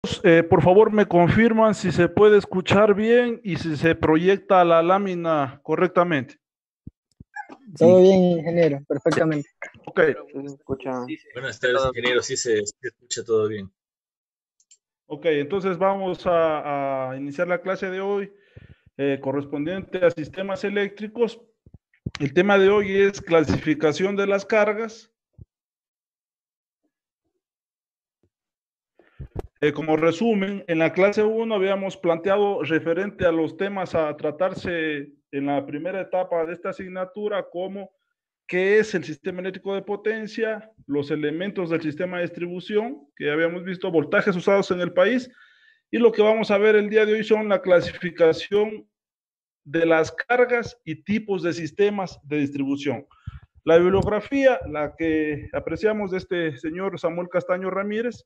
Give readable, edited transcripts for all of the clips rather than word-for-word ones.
Por favor, me confirman si se puede escuchar bien y si se proyecta la lámina correctamente. Todo bien, ingeniero, perfectamente. Ok. Buenas tardes, ingeniero. Sí se escucha todo bien. Ok, entonces vamos a iniciar la clase de hoy correspondiente a sistemas eléctricos. El tema de hoy es clasificación de las cargas. Como resumen, en la clase 1 habíamos planteado referente a los temas a tratarse en la primera etapa de esta asignatura, como qué es el sistema eléctrico de potencia, los elementos del sistema de distribución, que ya habíamos visto, voltajes usados en el país, y lo que vamos a ver el día de hoy son la clasificación de las cargas y tipos de sistemas de distribución. La bibliografía, la que apreciamos de este señor Samuel Castaño Ramírez,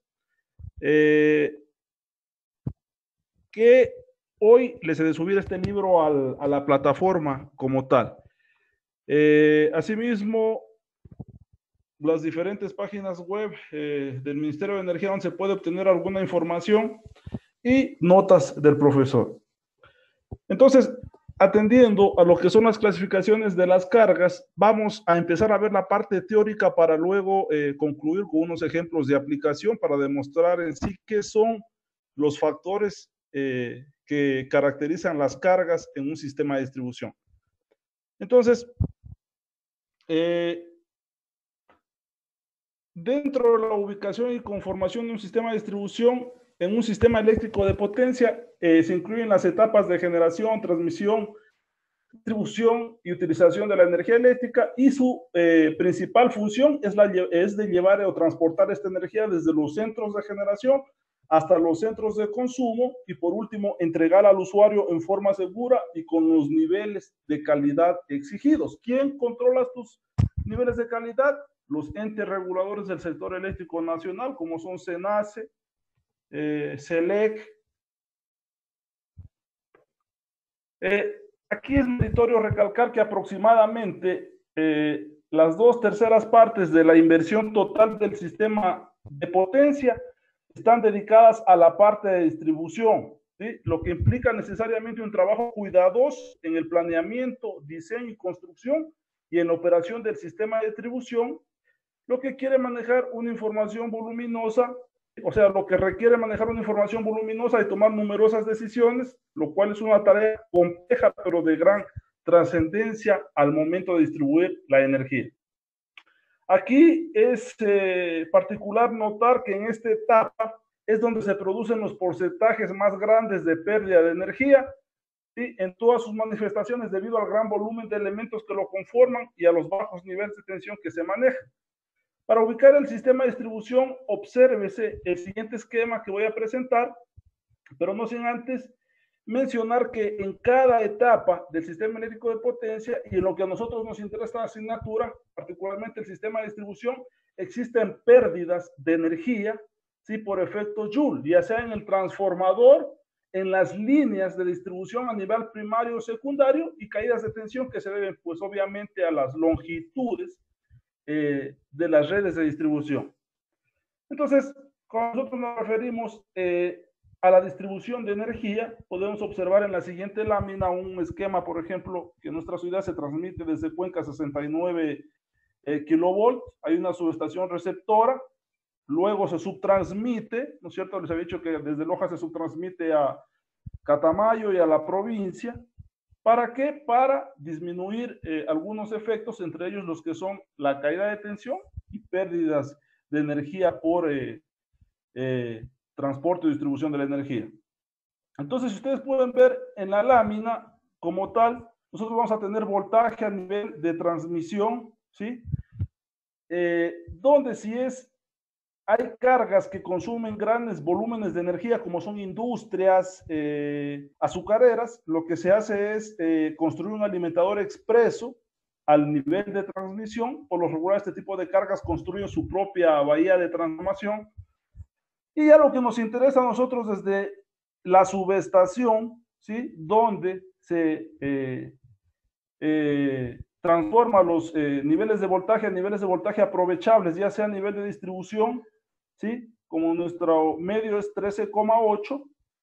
que hoy les he de subir este libro a la plataforma como tal. Asimismo, las diferentes páginas web del Ministerio de Energía donde se puede obtener alguna información y notas del profesor. Entonces, atendiendo a lo que son las clasificaciones de las cargas, vamos a empezar a ver la parte teórica para luego concluir con unos ejemplos de aplicación para demostrar en sí qué son los factores que caracterizan las cargas en un sistema de distribución. Entonces, dentro de la ubicación y conformación de un sistema de distribución, en un sistema eléctrico de potencia se incluyen las etapas de generación, transmisión, distribución y utilización de la energía eléctrica, y su principal función es de llevar o transportar esta energía desde los centros de generación hasta los centros de consumo y, por último, entregar al usuario en forma segura y con los niveles de calidad exigidos. ¿Quién controla estos niveles de calidad? Los entes reguladores del sector eléctrico nacional, como son SENACE, SELEC. Aquí es meritorio recalcar que aproximadamente las 2/3 partes de la inversión total del sistema de potencia están dedicadas a la parte de distribución, ¿sí? Lo que implica necesariamente un trabajo cuidadoso en el planeamiento, diseño y construcción y en la operación del sistema de distribución, lo que quiere manejar una información voluminosa, o sea, lo que requiere manejar una información voluminosa y tomar numerosas decisiones, lo cual es una tarea compleja, pero de gran trascendencia al momento de distribuir la energía. Aquí es particular notar que en esta etapa es donde se producen los porcentajes más grandes de pérdida de energía, ¿sí?, en todas sus manifestaciones, debido al gran volumen de elementos que lo conforman y a los bajos niveles de tensión que se manejan. Para ubicar el sistema de distribución, obsérvese el siguiente esquema que voy a presentar, pero no sin antes mencionar que en cada etapa del sistema eléctrico de potencia, y en lo que a nosotros nos interesa la asignatura, particularmente el sistema de distribución, existen pérdidas de energía, ¿sí?, por efecto Joule, ya sea en el transformador, en las líneas de distribución a nivel primario o secundario, y caídas de tensión que se deben, pues, obviamente a las longitudes de las redes de distribución. Entonces, cuando nosotros nos referimos a la distribución de energía, podemos observar en la siguiente lámina un esquema, por ejemplo, que nuestra ciudad se transmite desde Cuenca 69 kilovolts, hay una subestación receptora, luego se subtransmite, ¿no es cierto? Les había dicho que desde Loja se subtransmite a Catamayo y a la provincia. ¿Para qué? Para disminuir algunos efectos, entre ellos los que son la caída de tensión y pérdidas de energía por transporte y distribución de la energía. Entonces, si ustedes pueden ver en la lámina como tal, nosotros vamos a tener voltaje a nivel de transmisión, ¿sí? Donde si hay cargas que consumen grandes volúmenes de energía, como son industrias azucareras, lo que se hace es construir un alimentador expreso al nivel de transmisión. Por lo regular, este tipo de cargas construyen su propia bahía de transformación. Y ya lo que nos interesa a nosotros desde la subestación, ¿sí?, donde se transforma los niveles de voltaje a niveles de voltaje aprovechables, ya sea a nivel de distribución, ¿sí?, como nuestro medio es 13,8,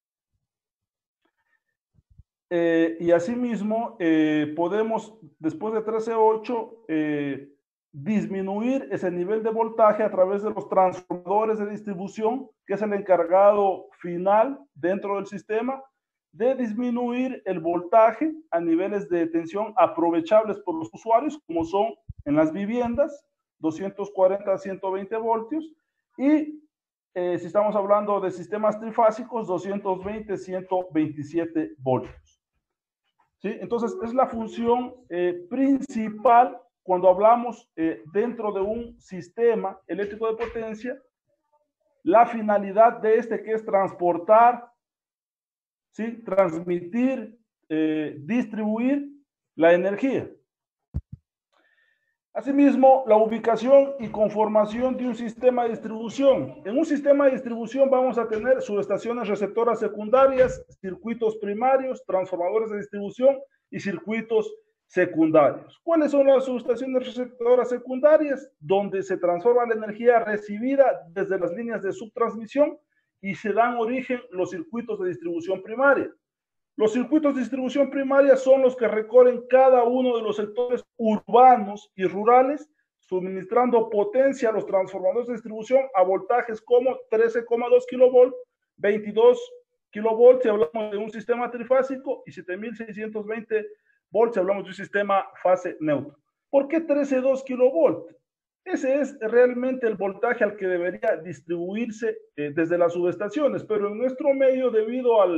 y asimismo podemos, después de 13,8, disminuir ese nivel de voltaje a través de los transformadores de distribución, que es el encargado final dentro del sistema de disminuir el voltaje a niveles de tensión aprovechables por los usuarios, como son en las viviendas, 240 a 120 voltios, y si estamos hablando de sistemas trifásicos, 220 a 127 voltios. ¿Sí? Entonces, es la función principal cuando hablamos dentro de un sistema eléctrico de potencia, la finalidad de este, que es transportar, ¿sí? Transmitir, distribuir la energía. Asimismo, la ubicación y conformación de un sistema de distribución. En un sistema de distribución vamos a tener subestaciones receptoras secundarias, circuitos primarios, transformadores de distribución y circuitos secundarios. ¿Cuáles son las subestaciones receptoras secundarias? Donde se transforma la energía recibida desde las líneas de subtransmisión y se dan origen los circuitos de distribución primaria. Los circuitos de distribución primaria son los que recorren cada uno de los sectores urbanos y rurales, suministrando potencia a los transformadores de distribución a voltajes como 13,2 kV, 22 kV si hablamos de un sistema trifásico y 7620 volts si hablamos de un sistema fase neutro. ¿Por qué 13,2 kV? Ese es realmente el voltaje al que debería distribuirse desde las subestaciones, pero en nuestro medio, debido a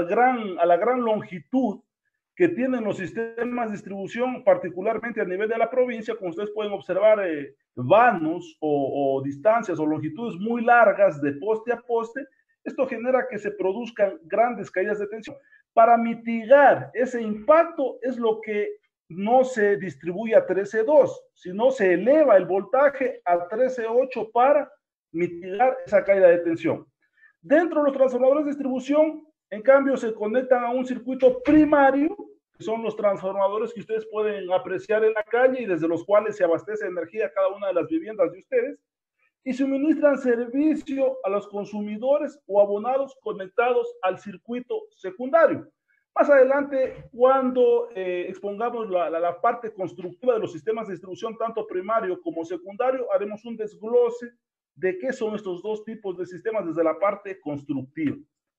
la gran longitud que tienen los sistemas de distribución, particularmente a nivel de la provincia, como ustedes pueden observar, vanos o distancias o longitudes muy largas de poste a poste, esto genera que se produzcan grandes caídas de tensión. Para mitigar ese impacto es lo que no se distribuye a 13,2, sino se eleva el voltaje a 13,8 para mitigar esa caída de tensión. Dentro de los transformadores de distribución, en cambio, se conectan a un circuito primario, que son los transformadores que ustedes pueden apreciar en la calle y desde los cuales se abastece energía a cada una de las viviendas de ustedes, y suministran servicio a los consumidores o abonados conectados al circuito secundario. Más adelante, cuando expongamos la parte constructiva de los sistemas de distribución, tanto primario como secundario, haremos un desglose de qué son estos dos tipos de sistemas desde la parte constructiva.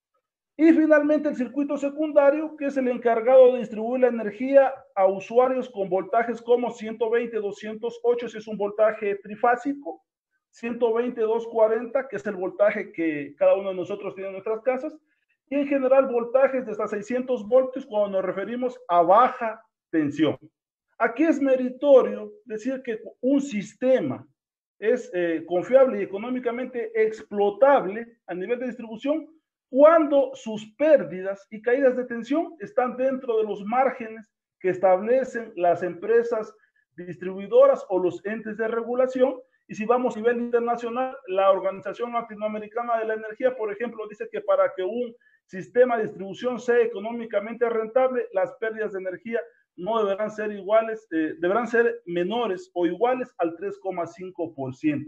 Y finalmente el circuito secundario, que es el encargado de distribuir la energía a usuarios con voltajes como 120, 208, si es un voltaje trifásico, 120, 240, que es el voltaje que cada uno de nosotros tiene en nuestras casas, y en general voltajes de hasta 600 voltios cuando nos referimos a baja tensión. Aquí es meritorio decir que un sistema es confiable y económicamente explotable a nivel de distribución cuando sus pérdidas y caídas de tensión están dentro de los márgenes que establecen las empresas distribuidoras o los entes de regulación. Y si vamos a nivel internacional, la Organización Latinoamericana de la Energía, por ejemplo, dice que para que un sistema de distribución sea económicamente rentable, las pérdidas de energía no deberán ser iguales, deberán ser menores o iguales al 3,5%.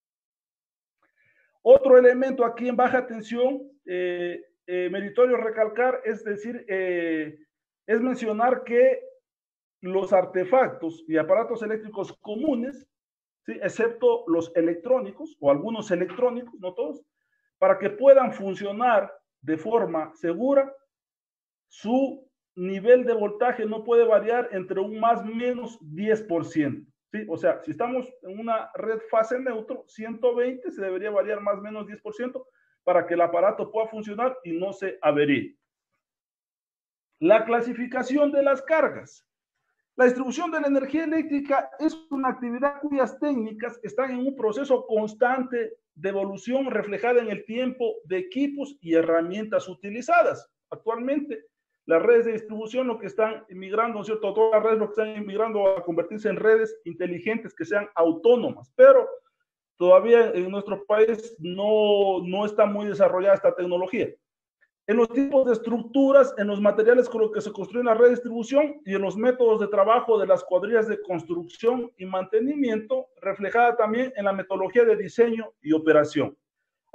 Otro elemento aquí en baja tensión, meritorio recalcar, es decir, es mencionar que los artefactos y aparatos eléctricos comunes, ¿sí?, excepto los electrónicos o algunos electrónicos, no todos, para que puedan funcionar de forma segura, su nivel de voltaje no puede variar entre un más o menos 10%. ¿Sí? O sea, si estamos en una red fase neutro, 120 se debería variar más o menos 10% para que el aparato pueda funcionar y no se averíe. La clasificación de las cargas. La distribución de la energía eléctrica es una actividad cuyas técnicas están en un proceso constante de evolución reflejada en el tiempo de equipos y herramientas utilizadas. Actualmente, las redes de distribución lo que están migrando, ¿no es cierto? Todas las redes lo que están migrando a convertirse en redes inteligentes que sean autónomas, pero todavía en nuestro país no está muy desarrollada esta tecnología. En los tipos de estructuras, en los materiales con los que se construye la red de distribución y en los métodos de trabajo de las cuadrillas de construcción y mantenimiento, reflejada también en la metodología de diseño y operación.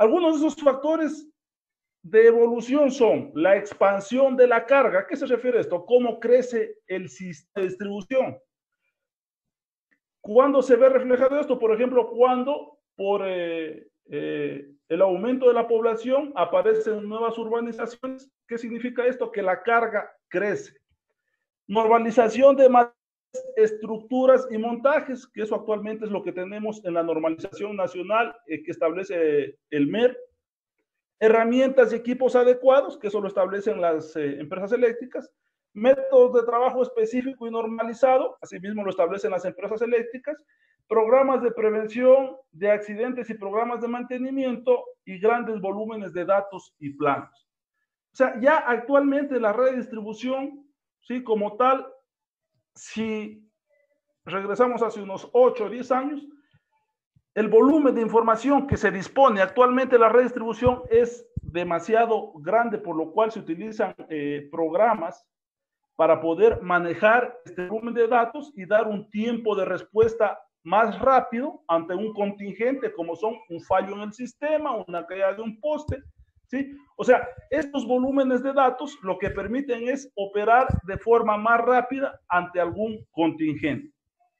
Algunos de esos factores de evolución son la expansión de la carga. ¿A qué se refiere esto? ¿Cómo crece el sistema de distribución? ¿Cuándo se ve reflejado esto? Por ejemplo, cuando por el aumento de la población aparecen nuevas urbanizaciones. ¿Qué significa esto? Que la carga crece. Normalización de estructuras y montajes, que eso actualmente es lo que tenemos en la normalización nacional que establece el MER. Herramientas y equipos adecuados, que eso lo establecen las empresas eléctricas. Métodos de trabajo específico y normalizado, asimismo lo establecen las empresas eléctricas. Programas de prevención de accidentes y programas de mantenimiento y grandes volúmenes de datos y planos. O sea, ya actualmente la red de distribución, ¿sí? Como tal, si regresamos hace unos 8 o 10 años, el volumen de información que se dispone actualmente de la red de distribución es demasiado grande, por lo cual se utilizan programas para poder manejar este volumen de datos y dar un tiempo de respuesta más rápido ante un contingente, como son un fallo en el sistema, una caída de un poste, ¿sí? O sea, estos volúmenes de datos lo que permiten es operar de forma más rápida ante algún contingente.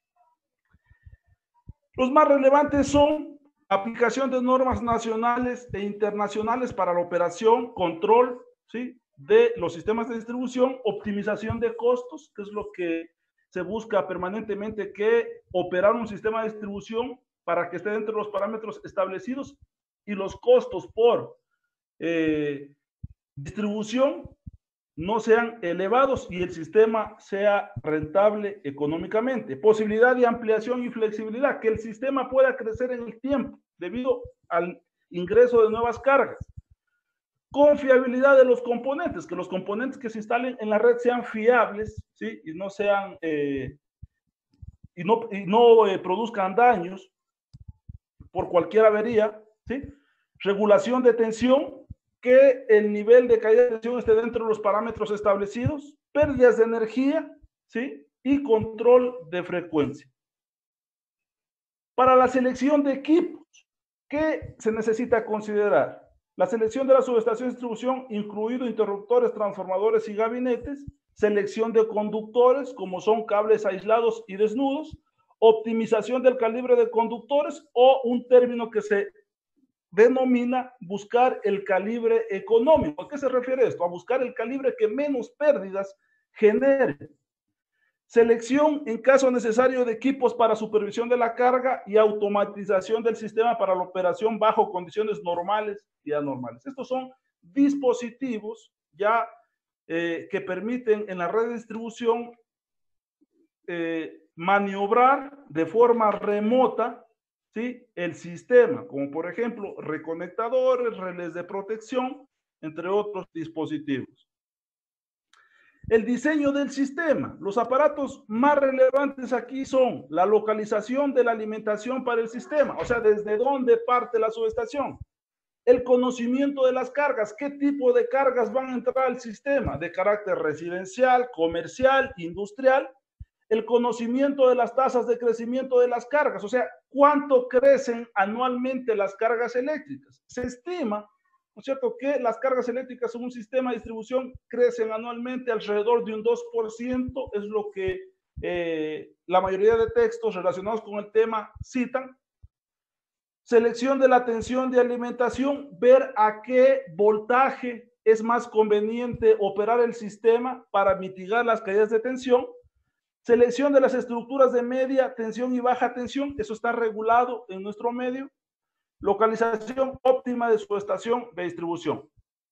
Los más relevantes son aplicación de normas nacionales e internacionales para la operación, control, ¿sí? De los sistemas de distribución, optimización de costos, que es lo que se busca permanentemente, que operar un sistema de distribución para que esté dentro de los parámetros establecidos y los costos por distribución no sean elevados y el sistema sea rentable económicamente. Posibilidad de ampliación y flexibilidad, que el sistema pueda crecer en el tiempo debido al ingreso de nuevas cargas. Confiabilidad de los componentes, que los componentes que se instalen en la red sean fiables, ¿sí? Y no sean produzcan daños por cualquier avería, ¿sí? Regulación de tensión, que el nivel de caída de tensión esté dentro de los parámetros establecidos, pérdidas de energía, ¿sí? Y control de frecuencia. Para la selección de equipos, ¿qué se necesita considerar? La selección de la subestación de distribución, incluido interruptores, transformadores y gabinetes, selección de conductores, como son cables aislados y desnudos, optimización del calibre de conductores o un término que se denomina buscar el calibre económico. ¿A qué se refiere esto? A buscar el calibre que menos pérdidas genere. Selección, en caso necesario, de equipos para supervisión de la carga y automatización del sistema para la operación bajo condiciones normales y anormales. Estos son dispositivos ya que permiten en la red de distribución maniobrar de forma remota, ¿sí? El sistema, como por ejemplo reconectadores, relés de protección, entre otros dispositivos. El diseño del sistema. Los aparatos más relevantes aquí son la localización de la alimentación para el sistema, o sea, desde dónde parte la subestación. El conocimiento de las cargas, qué tipo de cargas van a entrar al sistema, de carácter residencial, comercial, industrial. El conocimiento de las tasas de crecimiento de las cargas, o sea, cuánto crecen anualmente las cargas eléctricas. Se estima, ¿no es cierto?, que las cargas eléctricas en un sistema de distribución crecen anualmente alrededor de un 2%, es lo que la mayoría de textos relacionados con el tema citan. Selección de la tensión de alimentación, ver a qué voltaje es más conveniente operar el sistema para mitigar las caídas de tensión. Selección de las estructuras de media tensión y baja tensión, eso está regulado en nuestro medio. Localización óptima de su estación de distribución.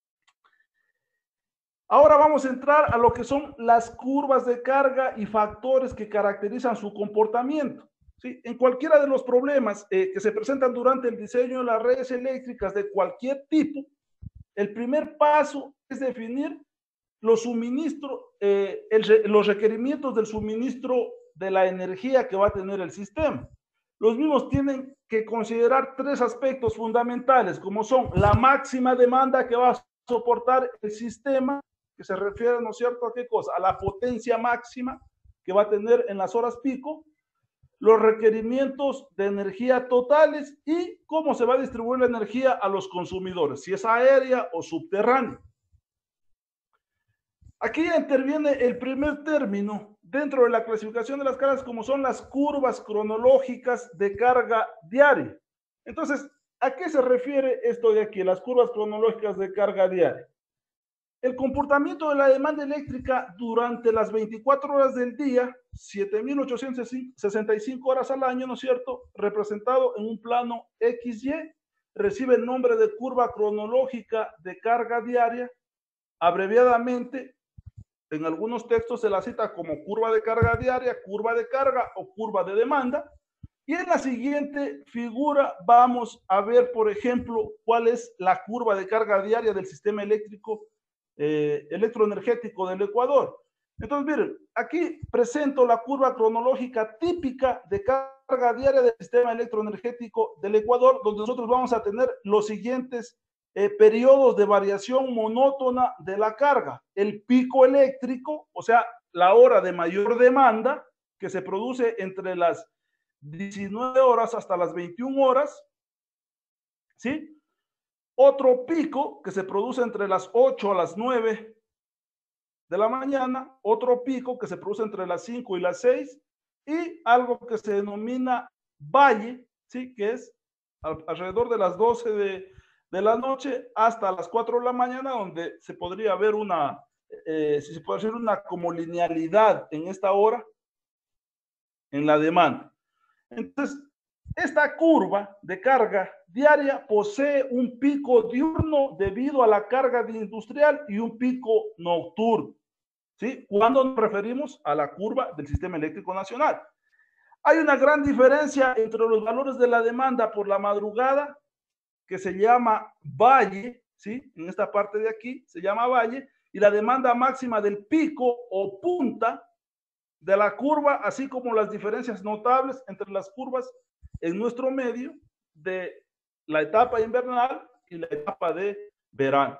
Ahora vamos a entrar a lo que son las curvas de carga y factores que caracterizan su comportamiento. ¿Sí? En cualquiera de los problemas que se presentan durante el diseño de las redes eléctricas de cualquier tipo, el primer paso es definir los suministros, los requerimientos del suministro de la energía que va a tener el sistema. Los mismos tienen que considerar tres aspectos fundamentales, como son la máxima demanda que va a soportar el sistema, que se refiere, ¿no es cierto?, ¿a qué cosa? A la potencia máxima que va a tener en las horas pico. los requerimientos de energía totales y cómo se va a distribuir la energía a los consumidores, si es aérea o subterránea. Aquí interviene el primer término dentro de la clasificación de las cargas, como son las curvas cronológicas de carga diaria. Entonces, ¿a qué se refiere esto de aquí, las curvas cronológicas de carga diaria? El comportamiento de la demanda eléctrica durante las 24 horas del día, 7.865 horas al año, ¿no es cierto?, representado en un plano XY, recibe el nombre de curva cronológica de carga diaria, abreviadamente, en algunos textos se la cita como curva de carga diaria, curva de carga o curva de demanda. Y en la siguiente figura vamos a ver, por ejemplo, cuál es la curva de carga diaria del sistema eléctrico, electroenergético del Ecuador. Entonces, miren, aquí presento la curva cronológica típica de carga diaria del sistema electroenergético del Ecuador, donde nosotros vamos a tener los siguientes periodos de variación monótona de la carga. El pico eléctrico, o sea, la hora de mayor demanda, que se produce entre las 19 horas hasta las 21 horas, ¿sí? Otro pico que se produce entre las 8 a las 9 de la mañana, otro pico que se produce entre las 5 y las 6, y algo que se denomina valle, ¿sí? Que es alrededor de las 12 de la noche hasta las 4 de la mañana, donde se podría ver una, si se puede decir, una como linealidad en esta hora, en la demanda. Entonces, esta curva de carga diaria posee un pico diurno debido a la carga industrial y un pico nocturno, ¿sí? Cuando nos referimos a la curva del sistema eléctrico nacional. Hay una gran diferencia entre los valores de la demanda por la madrugada, que se llama valle, ¿sí? En esta parte de aquí se llama valle, y la demanda máxima del pico o punta de la curva, así como las diferencias notables entre las curvas en nuestro medio de la etapa invernal y la etapa de verano.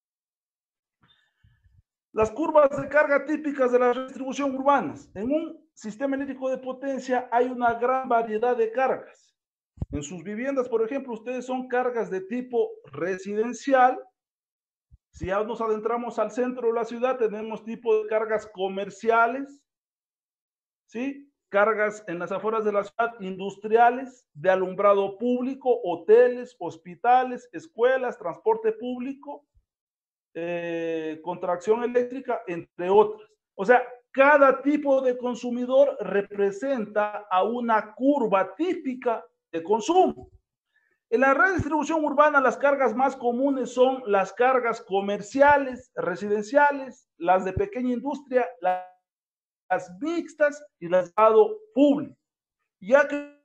Las curvas de carga típicas de la distribución urbanas. En un sistema eléctrico de potencia hay una gran variedad de cargas. En sus viviendas, por ejemplo, ustedes son cargas de tipo residencial. Si ya nos adentramos al centro de la ciudad, tenemos tipo de cargas comerciales, ¿sí? Cargas en las afueras de la ciudad, industriales, de alumbrado público, hoteles, hospitales, escuelas, transporte público, contracción eléctrica, entre otras. O sea, cada tipo de consumidor representa a una curva típica de consumo. En la red de distribución urbana, las cargas más comunes son las cargas comerciales, residenciales, las de pequeña industria, las mixtas y las de Estado público, ya que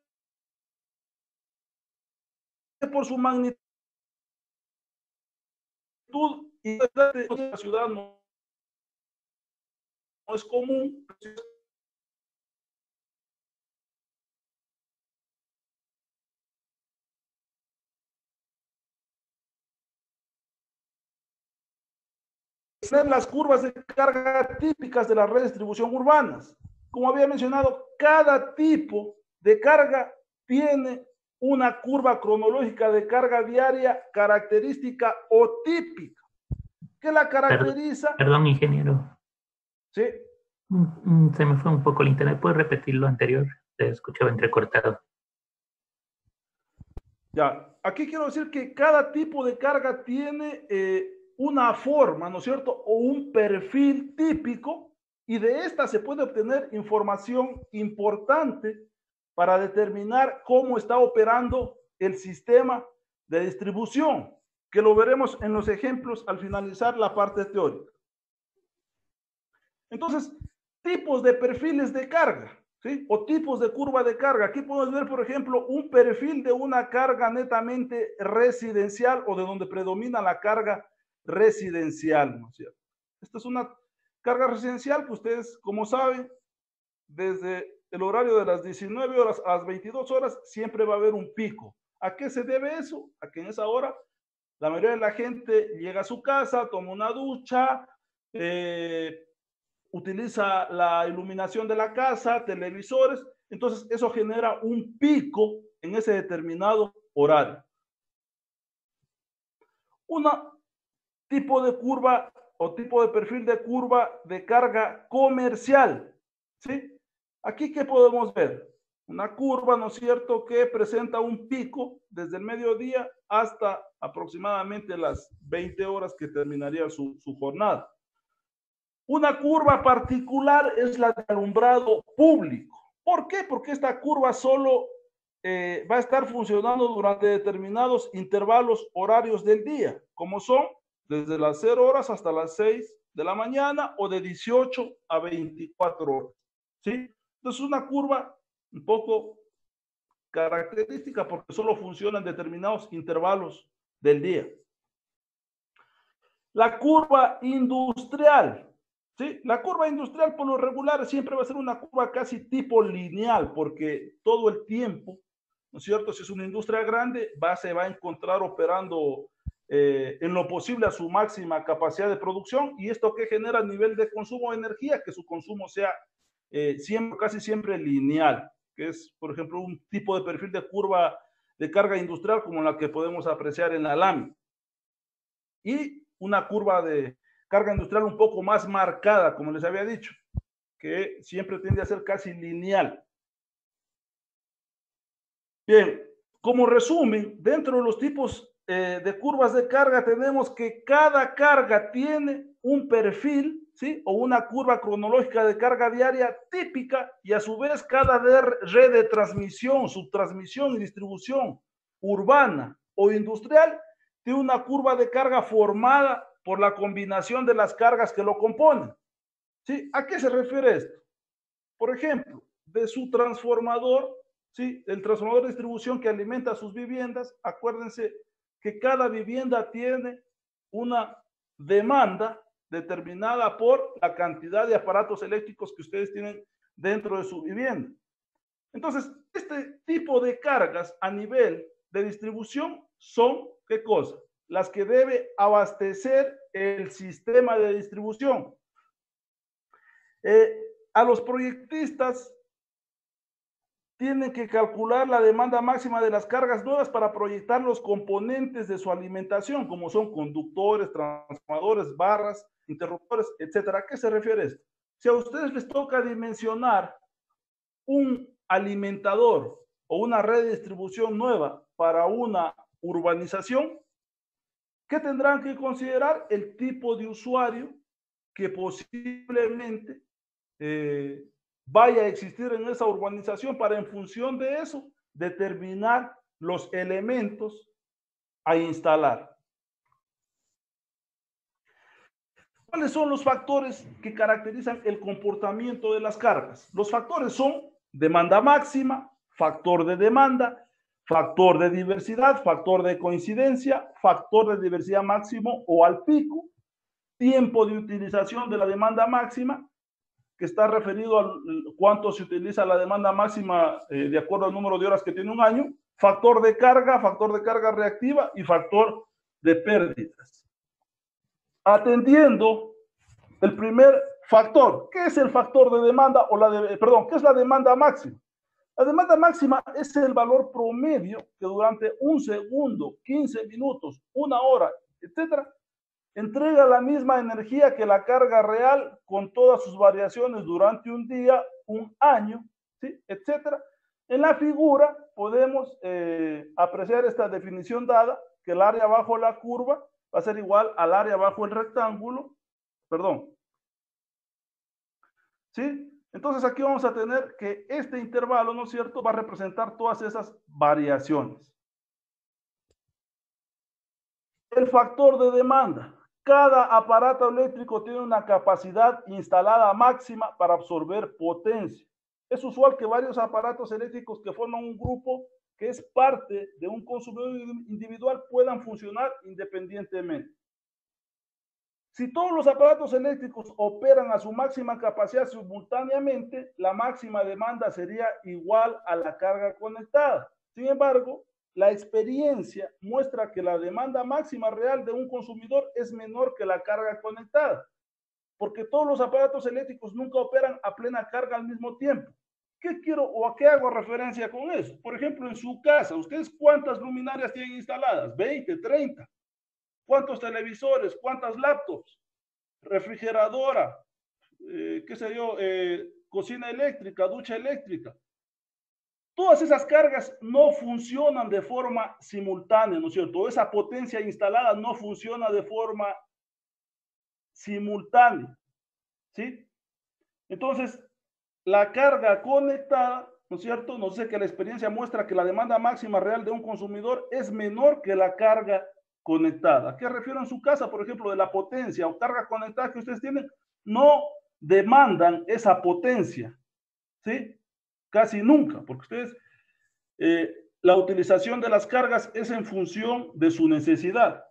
por su magnitud y la ciudad no es común. Las curvas de carga típicas de la red de distribución urbanas. Como había mencionado, cada tipo de carga tiene una curva cronológica de carga diaria característica o típica. ¿Qué la caracteriza? Perdón, ingeniero. Sí. Se me fue un poco el internet. ¿Puedes repetir lo anterior? Se escuchaba entrecortado. Ya, aquí quiero decir que cada tipo de carga tiene una forma, ¿no es cierto? O un perfil típico, y de esta se puede obtener información importante para determinar cómo está operando el sistema de distribución, que lo veremos en los ejemplos al finalizar la parte teórica. Entonces, tipos de perfiles de carga, ¿sí? O tipos de curva de carga. Aquí podemos ver, por ejemplo, un perfil de una carga netamente residencial o de donde predomina la carga residencial, ¿no es cierto? Esta es una carga residencial que ustedes, como saben, desde el horario de las 19 horas a las 22 horas siempre va a haber un pico. ¿A qué se debe eso? A que en esa hora la mayoría de la gente llega a su casa, toma una ducha, utiliza la iluminación de la casa, televisores. Entonces, eso genera un pico en ese determinado horario. Un tipo de curva o tipo de perfil de curva de carga comercial, ¿sí? Aquí, ¿qué podemos ver? Una curva, ¿no es cierto?, que presenta un pico desde el mediodía hasta aproximadamente las 20 horas que terminaría su jornada. Una curva particular es la de alumbrado público. ¿Por qué? Porque esta curva solo va a estar funcionando durante determinados intervalos horarios del día, como son desde las 0 horas hasta las 6 de la mañana o de 18 a 24 horas. ¿Sí? Entonces, una curva un poco característica porque solo funciona en determinados intervalos del día. La curva industrial. ¿Sí? La curva industrial por lo regular siempre va a ser una curva casi tipo lineal porque todo el tiempo, ¿no es cierto? Si es una industria grande, se va a encontrar operando en lo posible a su máxima capacidad de producción y esto que genera a nivel de consumo de energía, que su consumo sea siempre, casi siempre lineal, que es, por ejemplo, un tipo de perfil de curva de carga industrial como la que podemos apreciar en la lámina. Y una curva de carga industrial un poco más marcada, como les había dicho, que siempre tiende a ser casi lineal. Bien, como resumen, dentro de los tipos de curvas de carga tenemos que cada carga tiene un perfil, ¿sí? O una curva cronológica de carga diaria típica y a su vez cada red de transmisión, subtransmisión y distribución urbana o industrial tiene una curva de carga formada por la combinación de las cargas que lo componen. ¿Sí? ¿A qué se refiere esto? Por ejemplo, de su transformador, ¿sí? El transformador de distribución que alimenta sus viviendas, acuérdense que cada vivienda tiene una demanda determinada por la cantidad de aparatos eléctricos que ustedes tienen dentro de su vivienda. Entonces, este tipo de cargas a nivel de distribución son, ¿qué cosa? Las que debe abastecer el sistema de distribución. A los proyectistas tienen que calcular la demanda máxima de las cargas nuevas para proyectar los componentes de su alimentación, como son conductores, transformadores, barras, interruptores, etcétera. ¿A qué se refiere esto? Si a ustedes les toca dimensionar un alimentador o una red de distribución nueva para una urbanización, ¿qué tendrán que considerar? El tipo de usuario que posiblemente vaya a existir en esa urbanización para en función de eso determinar los elementos a instalar. ¿Cuáles son los factores que caracterizan el comportamiento de las cargas? Los factores son demanda máxima, factor de demanda, factor de diversidad, factor de coincidencia, factor de diversidad máximo o al pico, tiempo de utilización de la demanda máxima, que está referido a cuánto se utiliza la demanda máxima de acuerdo al número de horas que tiene un año, factor de carga reactiva y factor de pérdidas. Atendiendo el primer factor, ¿qué es el factor de demanda o ¿qué es la demanda máxima? La demanda máxima es el valor promedio que durante un segundo, 15 minutos, una hora, etcétera, entrega la misma energía que la carga real con todas sus variaciones durante un día, un año, ¿sí? Etcétera. En la figura podemos apreciar esta definición dada, que el área bajo la curva va a ser igual al área bajo el rectángulo, perdón. ¿Sí? Entonces aquí vamos a tener que este intervalo, ¿no es cierto?, va a representar todas esas variaciones. El factor de demanda. Cada aparato eléctrico tiene una capacidad instalada máxima para absorber potencia. Es usual que varios aparatos eléctricos que forman un grupo que es parte de un consumidor individual puedan funcionar independientemente. Si todos los aparatos eléctricos operan a su máxima capacidad simultáneamente, la máxima demanda sería igual a la carga conectada. Sin embargo, la experiencia muestra que la demanda máxima real de un consumidor es menor que la carga conectada, porque todos los aparatos eléctricos nunca operan a plena carga al mismo tiempo. ¿Qué quiero o a qué hago referencia con eso? Por ejemplo, en su casa, ¿ustedes cuántas luminarias tienen instaladas? 20, 30. ¿Cuántos televisores? ¿Cuántas laptops? Refrigeradora, qué sé yo, cocina eléctrica, ducha eléctrica. Todas esas cargas no funcionan de forma simultánea, ¿no es cierto? Esa potencia instalada no funciona de forma simultánea, ¿sí? Entonces, la carga conectada, ¿no es cierto? Nos dice que la experiencia muestra que la demanda máxima real de un consumidor es menor que la carga conectada. ¿A qué refiero en su casa, por ejemplo, de la potencia o carga conectada que ustedes tienen? No demandan esa potencia, ¿sí? Casi nunca, porque ustedes, la utilización de las cargas es en función de su necesidad.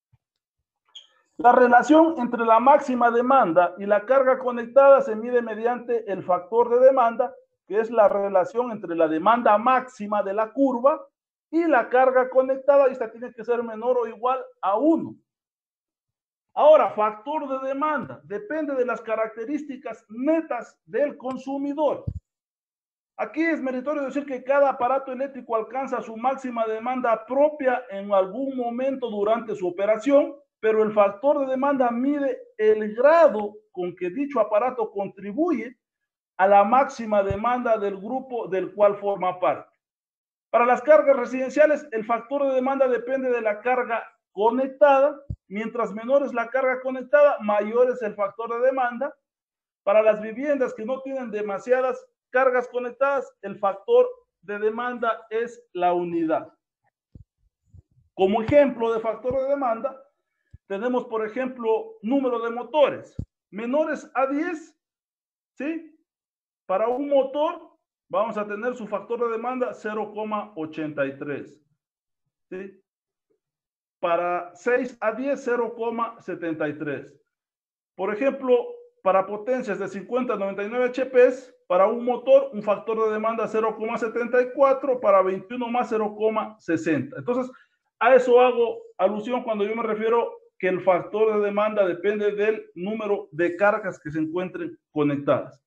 La relación entre la máxima demanda y la carga conectada se mide mediante el factor de demanda, que es la relación entre la demanda máxima de la curva y la carga conectada, y esta tiene que ser menor o igual a 1. Ahora, factor de demanda depende de las características netas del consumidor. Aquí es meritorio decir que cada aparato eléctrico alcanza su máxima demanda propia en algún momento durante su operación, pero el factor de demanda mide el grado con que dicho aparato contribuye a la máxima demanda del grupo del cual forma parte. Para las cargas residenciales, el factor de demanda depende de la carga conectada. Mientras menor es la carga conectada, mayor es el factor de demanda. Para las viviendas que no tienen demasiadas cargas conectadas, el factor de demanda es la unidad. Como ejemplo de factor de demanda, tenemos, por ejemplo, número de motores menores a 10, ¿sí? Para un motor vamos a tener su factor de demanda 0,83, ¿sí? Para 6 a 10, 0,73. Por ejemplo, para potencias de 50 a 99 HPs, para un motor, un factor de demanda 0,74, para 21 más 0,60. Entonces, a eso hago alusión cuando yo me refiero que el factor de demanda depende del número de cargas que se encuentren conectadas.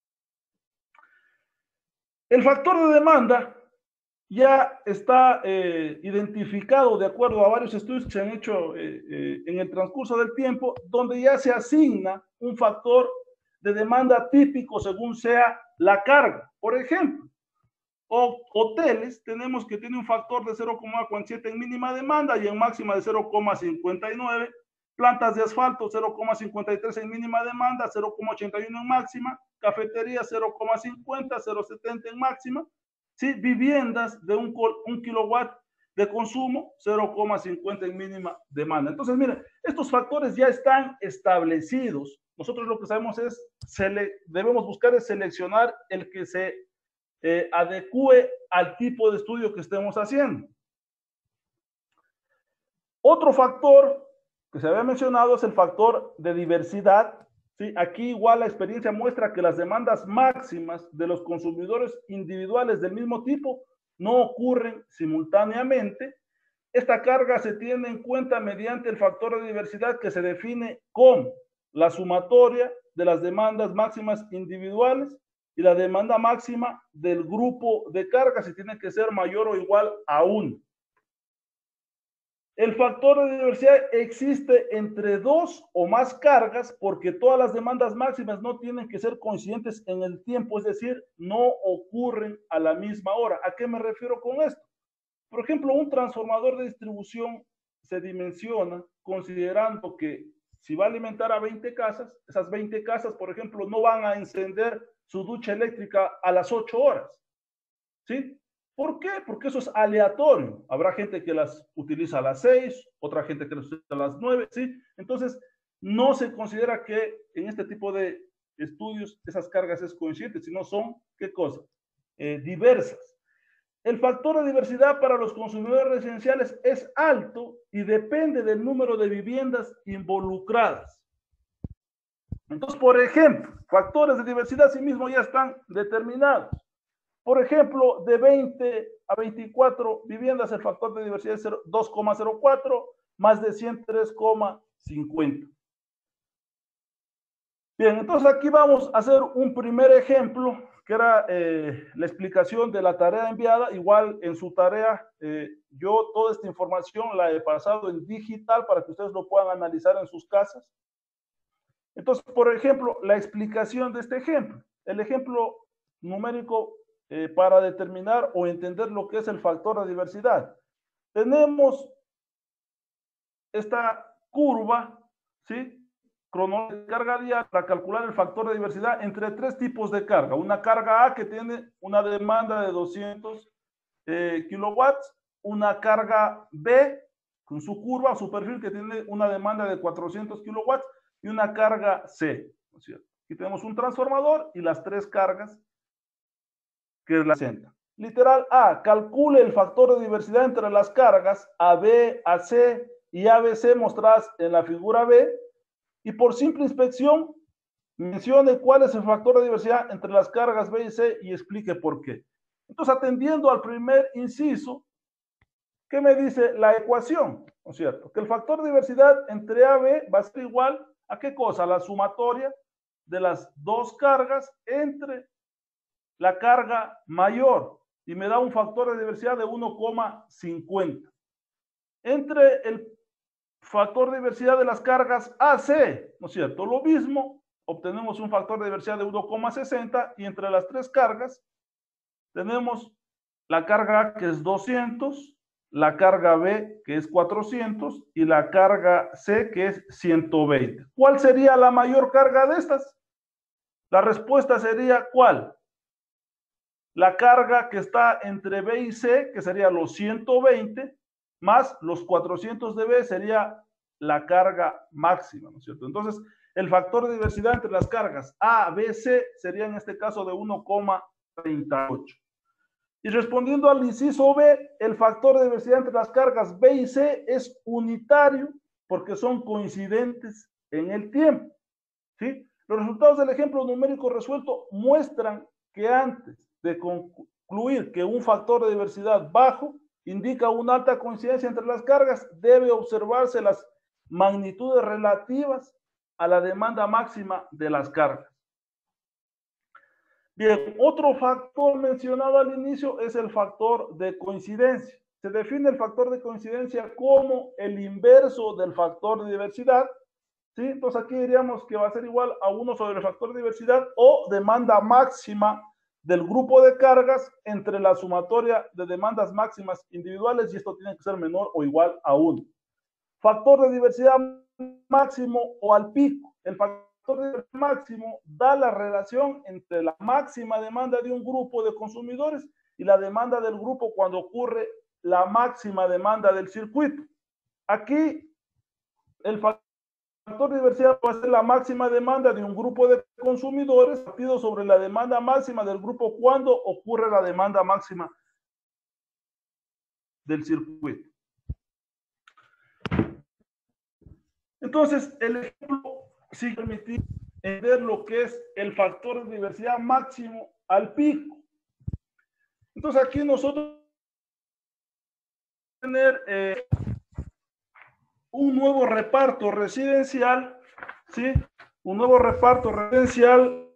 El factor de demanda ya está identificado de acuerdo a varios estudios que se han hecho en el transcurso del tiempo, donde ya se asigna un factor de demanda típico según sea la carga. Por ejemplo, hoteles tenemos que tiene un factor de 0,47 en mínima demanda y en máxima de 0,59. Plantas de asfalto 0,53 en mínima demanda, 0,81 en máxima. Cafetería 0,50, 0,70 en máxima. ¿Sí? Viviendas de un kilowatt de consumo, 0,50 en mínima demanda. Entonces, miren, estos factores ya están establecidos. Nosotros lo que sabemos es, debemos buscar es seleccionar el que se adecue al tipo de estudio que estemos haciendo. Otro factor que se había mencionado es el factor de diversidad. ¿Sí? Aquí igual la experiencia muestra que las demandas máximas de los consumidores individuales del mismo tipo no ocurren simultáneamente. Esta carga se tiene en cuenta mediante el factor de diversidad que se define como la sumatoria de las demandas máximas individuales y la demanda máxima del grupo de cargas, y tiene que ser mayor o igual a 1. El factor de diversidad existe entre 2 o más cargas porque todas las demandas máximas no tienen que ser coincidentes en el tiempo, es decir, no ocurren a la misma hora. ¿A qué me refiero con esto? Por ejemplo, un transformador de distribución se dimensiona considerando que si va a alimentar a 20 casas, esas 20 casas, por ejemplo, no van a encender su ducha eléctrica a las 8 horas. ¿Sí? ¿Por qué? Porque eso es aleatorio. Habrá gente que las utiliza a las 6, otra gente que las utiliza a las 9, ¿sí? Entonces, no se considera que en este tipo de estudios esas cargas es coincidente, sino son, ¿qué cosa? Diversas. El factor de diversidad para los consumidores residenciales es alto y depende del número de viviendas involucradas. Entonces, por ejemplo, factores de diversidad sí mismo ya están determinados. Por ejemplo, de 20 a 24 viviendas, el factor de diversidad es 2,04, más de 100, 3,50. Bien, entonces aquí vamos a hacer un primer ejemplo, que era la explicación de la tarea enviada. Igual en su tarea, yo toda esta información la he pasado en digital para que ustedes lo puedan analizar en sus casas. Entonces, por ejemplo, la explicación de este ejemplo. El ejemplo numérico para determinar o entender lo que es el factor de diversidad. Tenemos esta curva, ¿sí? Cronológica de carga diaria para calcular el factor de diversidad entre tres tipos de carga. Una carga A que tiene una demanda de 200 kilowatts, una carga B con su curva, su perfil que tiene una demanda de 400 kilowatts y una carga C, ¿no es cierto? Aquí tenemos un transformador y las tres cargas que representan. Literal A, calcule el factor de diversidad entre las cargas AB, AC y ABC mostradas en la figura B, y por simple inspección mencione cuál es el factor de diversidad entre las cargas B y C y explique por qué. Entonces, atendiendo al primer inciso, ¿qué me dice la ecuación? ¿No es cierto? Que el factor de diversidad entre A y B va a ser igual a ¿qué cosa? La sumatoria de las dos cargas entre la carga mayor, y me da un factor de diversidad de 1,50. Entre el factor de diversidad de las cargas AC, ¿no es cierto? Lo mismo, obtenemos un factor de diversidad de 1,60 y entre las tres cargas tenemos la carga A que es 200, la carga B que es 400 y la carga C que es 120. ¿Cuál sería la mayor carga de estas? La respuesta sería ¿cuál? La carga que está entre B y C, que sería los 120, más los 400 de B sería la carga máxima, ¿no es cierto? Entonces, el factor de diversidad entre las cargas A, B, C sería en este caso de 1,38. Y respondiendo al inciso B, el factor de diversidad entre las cargas B y C es unitario porque son coincidentes en el tiempo, ¿sí? Los resultados del ejemplo numérico resuelto muestran que antes de concluir que un factor de diversidad bajo indica una alta coincidencia entre las cargas, debe observarse las magnitudes relativas a la demanda máxima de las cargas. Bien, otro factor mencionado al inicio es el factor de coincidencia. Se define el factor de coincidencia como el inverso del factor de diversidad, ¿sí? Entonces aquí diríamos que va a ser igual a 1 sobre el factor de diversidad o demanda máxima del grupo de cargas entre la sumatoria de demandas máximas individuales, y esto tiene que ser menor o igual a 1. Factor de diversidad máximo o al pico. El factor de diversidad máximo da la relación entre la máxima demanda de un grupo de consumidores y la demanda del grupo cuando ocurre la máxima demanda del circuito. Aquí el factor de diversidad va a ser la máxima demanda de un grupo de consumidores partido sobre la demanda máxima del grupo cuando ocurre la demanda máxima del circuito. Entonces, el ejemplo sí permite ver lo que es el factor de diversidad máximo al pico. Entonces, aquí nosotros vamos a tener un nuevo reparto residencial, ¿sí? Un nuevo reparto residencial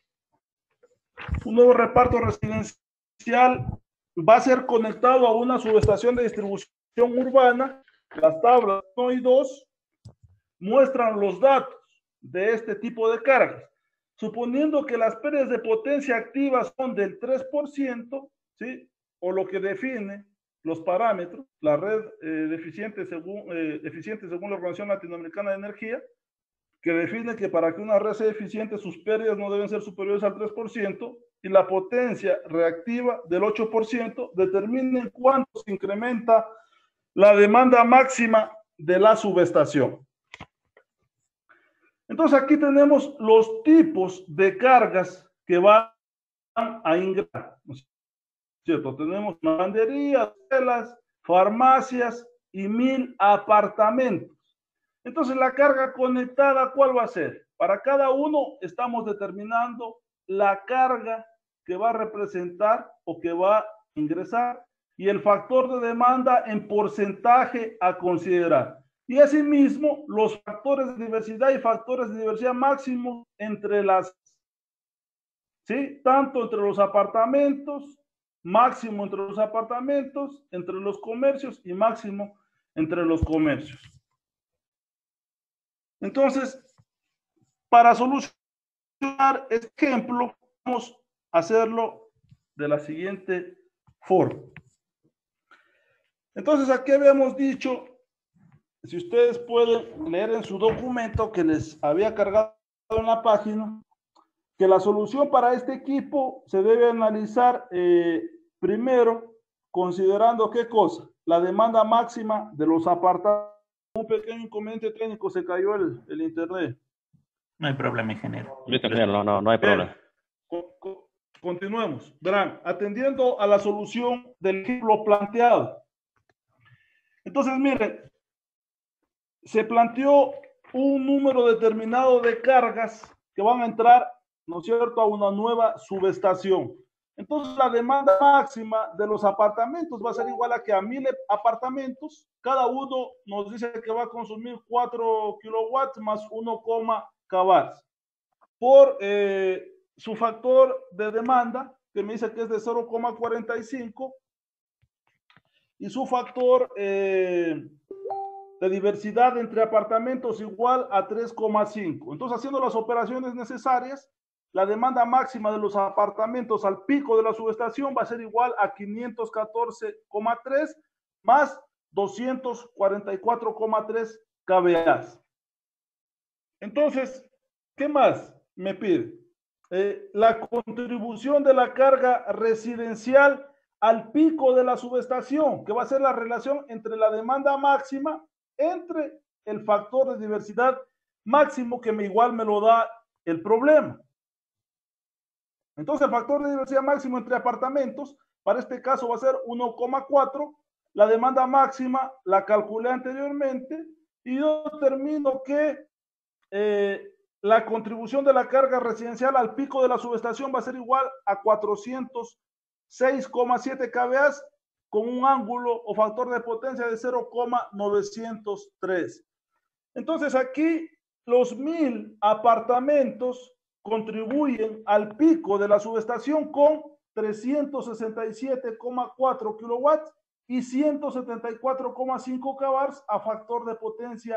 va a ser conectado a una subestación de distribución urbana. Las tablas 1 y 2 muestran los datos de este tipo de cargas. Suponiendo que las pérdidas de potencia activa son del 3%, ¿sí? O lo que define los parámetros, la red eficiente según la Organización Latinoamericana de Energía, que define que para que una red sea eficiente sus pérdidas no deben ser superiores al 3%, y la potencia reactiva del 8%, determinen cuánto se incrementa la demanda máxima de la subestación. Entonces aquí tenemos los tipos de cargas que van a ingresar, ¿no es cierto? Tenemos lavanderías, hoteles, farmacias y 1000 apartamentos. Entonces la carga conectada, ¿cuál va a ser? Para cada uno estamos determinando la carga que va a representar o que va a ingresar y el factor de demanda en porcentaje a considerar. Y asimismo, los factores de diversidad y factores de diversidad máximos entre las, ¿sí? Tanto entre los apartamentos, máximo entre los apartamentos, entre los comercios y máximo entre los comercios. Entonces, para solucionar este ejemplo, vamos a hacerlo de la siguiente forma. Entonces, aquí habíamos dicho, si ustedes pueden leer en su documento que les había cargado en la página, que la solución para este equipo se debe analizar primero considerando ¿qué cosa? La demanda máxima de los apartamentos. Un pequeño inconveniente técnico, se cayó el internet. No hay problema, ingeniero. Listo, ingeniero, no hay problema. Continuemos. Verán, atendiendo a la solución del ejemplo planteado. Entonces, miren, se planteó un número determinado de cargas que van a entrar, ¿no es cierto?, a una nueva subestación. Entonces, la demanda máxima de los apartamentos va a ser igual a que a 1000 apartamentos, cada uno nos dice que va a consumir 4 kilowatts más 1, kW. Por su factor de demanda, que me dice que es de 0,45, y su factor de diversidad entre apartamentos igual a 3,5. Entonces, haciendo las operaciones necesarias, la demanda máxima de los apartamentos al pico de la subestación va a ser igual a 514,3 más 244,3 kVA. Entonces, ¿qué más me pide? La contribución de la carga residencial al pico de la subestación, que va a ser la relación entre la demanda máxima entre el factor de diversidad máximo que igual me lo da el problema. Entonces, el factor de diversidad máximo entre apartamentos, para este caso va a ser 1,4. La demanda máxima la calculé anteriormente y yo determino que la contribución de la carga residencial al pico de la subestación va a ser igual a 406,7 kVA con un ángulo o factor de potencia de 0,903. Entonces, aquí los 1000 apartamentos contribuyen al pico de la subestación con 367,4 kilowatts y 174,5 kW a factor de potencia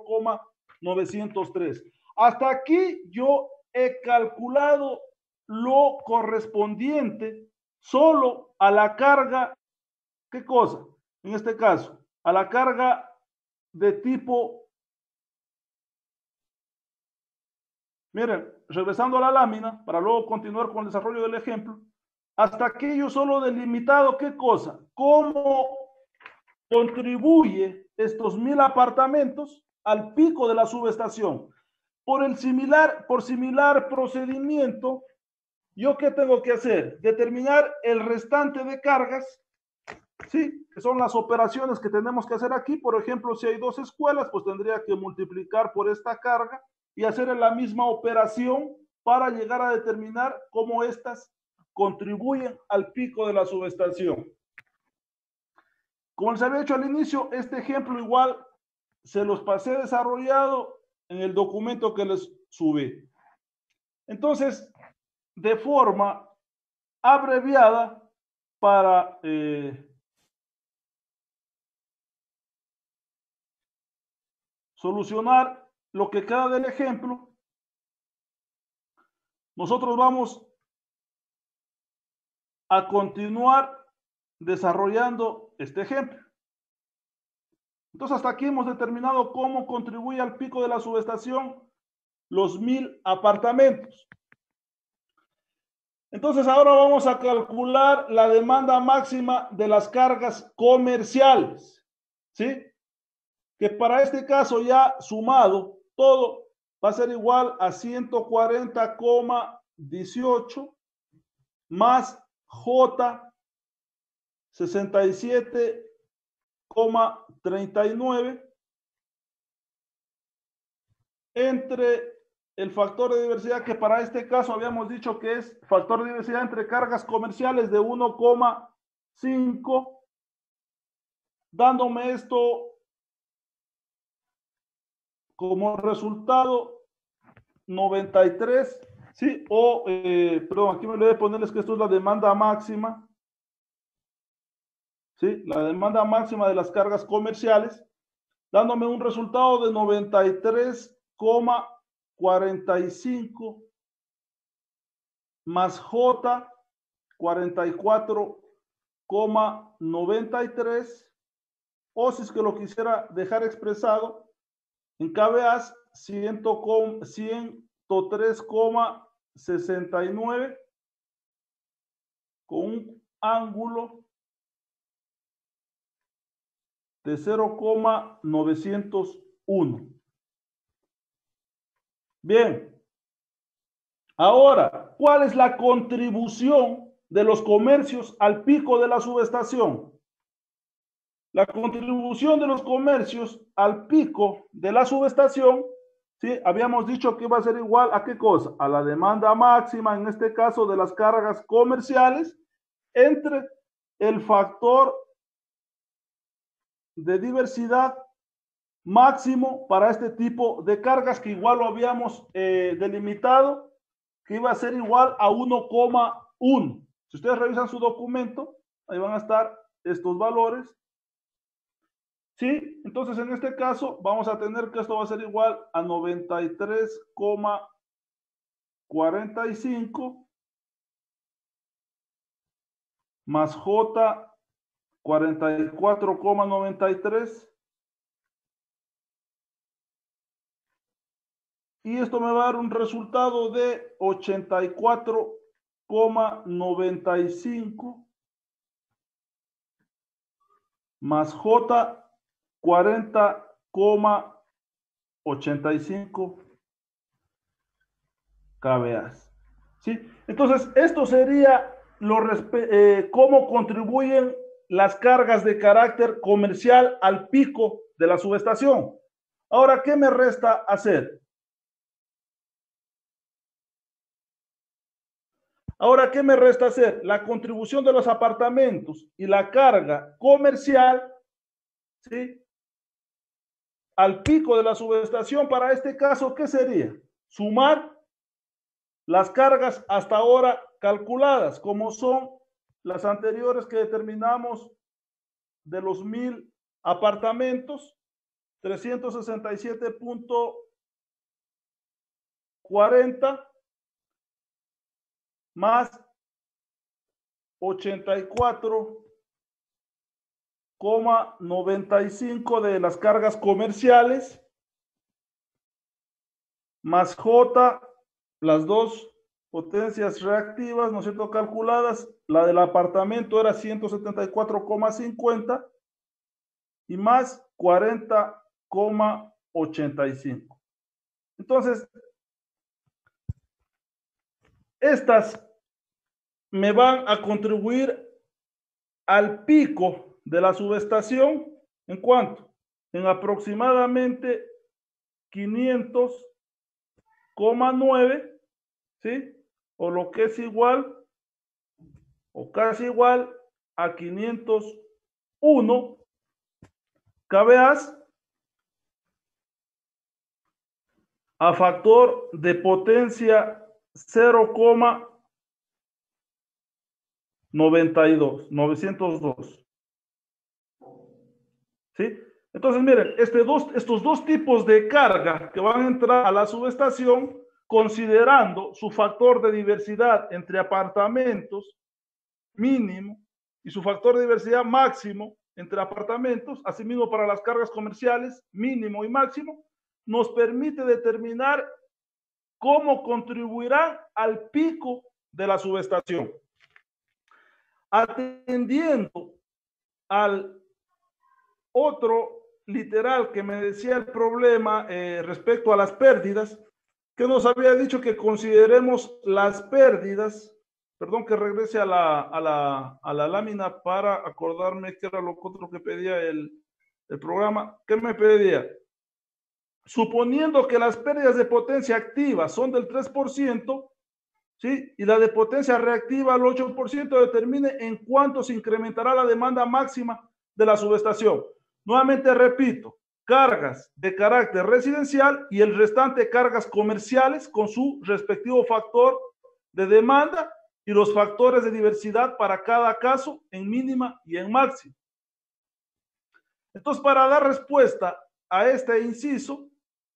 0,903. Hasta aquí yo he calculado lo correspondiente solo a la carga, ¿qué cosa? En este caso, a la carga de tipo. Miren, regresando a la lámina, para luego continuar con el desarrollo del ejemplo, hasta aquí yo solo he delimitado ¿qué cosa? ¿Cómo contribuye estos 1000 apartamentos al pico de la subestación? Por similar procedimiento, ¿yo qué tengo que hacer? Determinar el restante de cargas, ¿sí? Que son las operaciones que tenemos que hacer aquí. Por ejemplo, si hay 2 escuelas, pues tendría que multiplicar por esta carga y hacer la misma operación para llegar a determinar cómo estas contribuyen al pico de la subestación. Como les había dicho al inicio, este ejemplo igual se los pasé desarrollado en el documento que les subí. Entonces, de forma abreviada para solucionar lo que queda del ejemplo, nosotros vamos a continuar desarrollando este ejemplo. Entonces, hasta aquí hemos determinado cómo contribuye al pico de la subestación los 1000 apartamentos. Entonces, ahora vamos a calcular la demanda máxima de las cargas comerciales, ¿sí? Que para este caso ya sumado todo va a ser igual a 140,18 más J 67,39 entre el factor de diversidad, que para este caso habíamos dicho que es factor de diversidad entre cargas comerciales de 1,5, dándome esto como resultado 93, ¿sí? O, perdón, aquí me olvidé de ponerles que esto es la demanda máxima, ¿sí? La demanda máxima de las cargas comerciales, dándome un resultado de 93,45 más J 44,93, o si es que lo quisiera dejar expresado en KVAs 103,69 con un ángulo de 0,901. Bien. Ahora, ¿cuál es la contribución de los comercios al pico de la subestación? La contribución de los comercios al pico de la subestación, ¿sí? Habíamos dicho que iba a ser igual a ¿qué cosa? A la demanda máxima, en este caso de las cargas comerciales, entre el factor de diversidad máximo para este tipo de cargas, que igual lo habíamos delimitado, que iba a ser igual a 1,1. Si ustedes revisan su documento, ahí van a estar estos valores. ¿Sí? Entonces, en este caso, vamos a tener que esto va a ser igual a 93,45 más J 44,93. Y esto me va a dar un resultado de 84,95 más J 40,85 kVAs. ¿Sí? Entonces, esto sería cómo contribuyen las cargas de carácter comercial al pico de la subestación. Ahora, ¿qué me resta hacer? Ahora, ¿qué me resta hacer? La contribución de los apartamentos y la carga comercial, ¿sí?, al pico de la subestación. Para este caso, ¿qué sería? Sumar las cargas hasta ahora calculadas, como son las anteriores que determinamos de los 1000 apartamentos, 367,40 más 84,95 de las cargas comerciales, más J, las dos potencias reactivas, ¿no es cierto?, calculadas. La del apartamento era 174,50 y más 40,85. Entonces, estas me van a contribuir al pico de la subestación. ¿En cuánto? En aproximadamente 500,9, ¿sí? O lo que es igual, o casi igual a 501 kVAs a factor de potencia 902. ¿Sí? Entonces, miren, estos dos tipos de carga que van a entrar a la subestación, considerando su factor de diversidad entre apartamentos mínimo y su factor de diversidad máximo entre apartamentos, asimismo para las cargas comerciales mínimo y máximo, nos permite determinar cómo contribuirán al pico de la subestación. Atendiendo al otro literal que me decía el problema respecto a las pérdidas, que nos había dicho que consideremos las pérdidas, perdón que regrese a la lámina para acordarme qué era lo otro que pedía el programa. ¿Qué me pedía? Suponiendo que las pérdidas de potencia activa son del 3%, ¿sí?, y la de potencia reactiva al 8%, determine en cuánto se incrementará la demanda máxima de la subestación. Nuevamente repito, cargas de carácter residencial y el restante cargas comerciales con su respectivo factor de demanda y los factores de diversidad para cada caso en mínima y en máxima. Entonces, para dar respuesta a este inciso,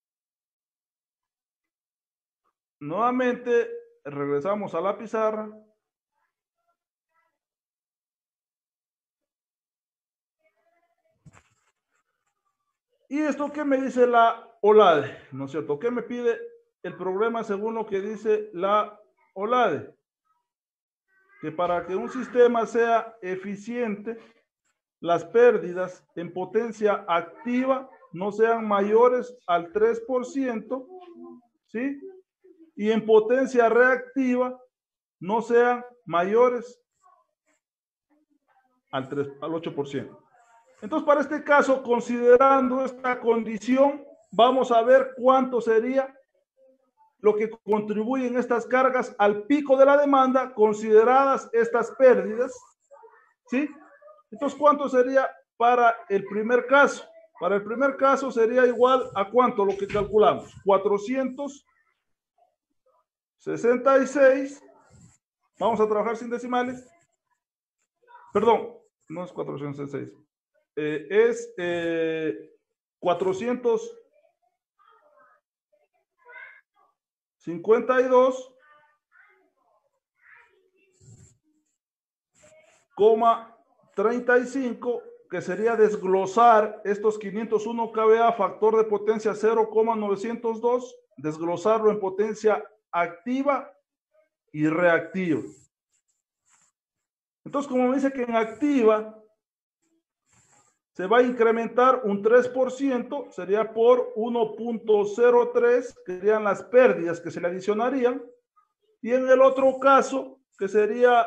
nuevamente regresamos a la pizarra. ¿Y esto qué me dice la OLADE? ¿No es cierto? ¿Qué me pide el problema según lo que dice la OLADE? Que para que un sistema sea eficiente, las pérdidas en potencia activa no sean mayores al 3%, ¿sí? Y en potencia reactiva no sean mayores al 8%. Entonces, para este caso, considerando esta condición, vamos a ver cuánto sería lo que contribuyen estas cargas al pico de la demanda, consideradas estas pérdidas, ¿sí? Entonces, ¿cuánto sería para el primer caso? Para el primer caso sería igual a ¿cuánto? Lo que calculamos, 466, vamos a trabajar sin decimales, perdón, no es 466, es 452,35, que sería desglosar estos 501 kVA factor de potencia 0,902, desglosarlo en potencia activa y reactiva. Entonces, como me dice que en activa se va a incrementar un 3%, sería por 1.03, que serían las pérdidas que se le adicionarían. Y en el otro caso, que sería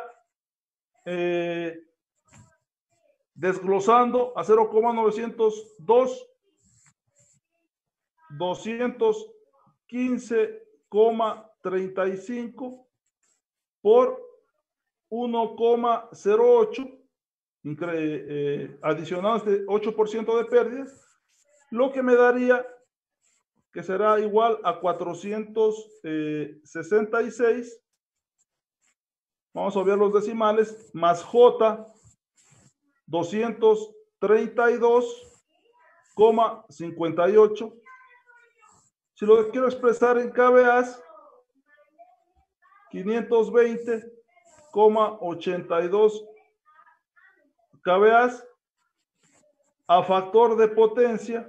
desglosando a 0,902, 215,35 por 1,08, adicionado este 8% de pérdidas, lo que me daría que será igual a 466, vamos a ver los decimales, más J, 232,58. Si lo quiero expresar en kVAs, 520,82 kVAs a factor de potencia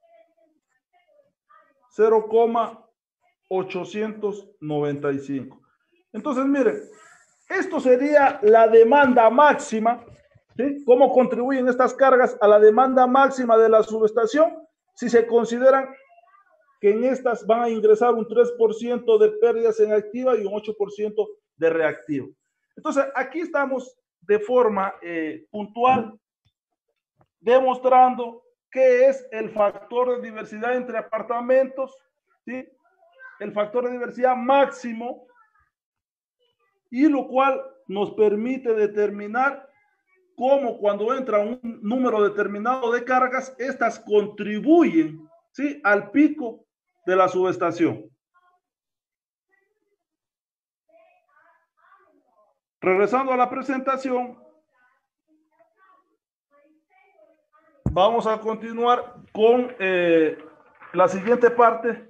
0,895. Entonces, miren, esto sería la demanda máxima, ¿sí? ¿Cómo contribuyen estas cargas a la demanda máxima de la subestación? Si se consideran que en estas van a ingresar un 3% de pérdidas en activa y un 8% de reactiva. Entonces, aquí estamos de forma puntual demostrando qué es el factor de diversidad entre apartamentos, ¿sí? El factor de diversidad máximo, y lo cual nos permite determinar cómo cuando entra un número determinado de cargas, estas contribuyen, ¿sí?, al pico de la subestación. Regresando a la presentación, vamos a continuar con la siguiente parte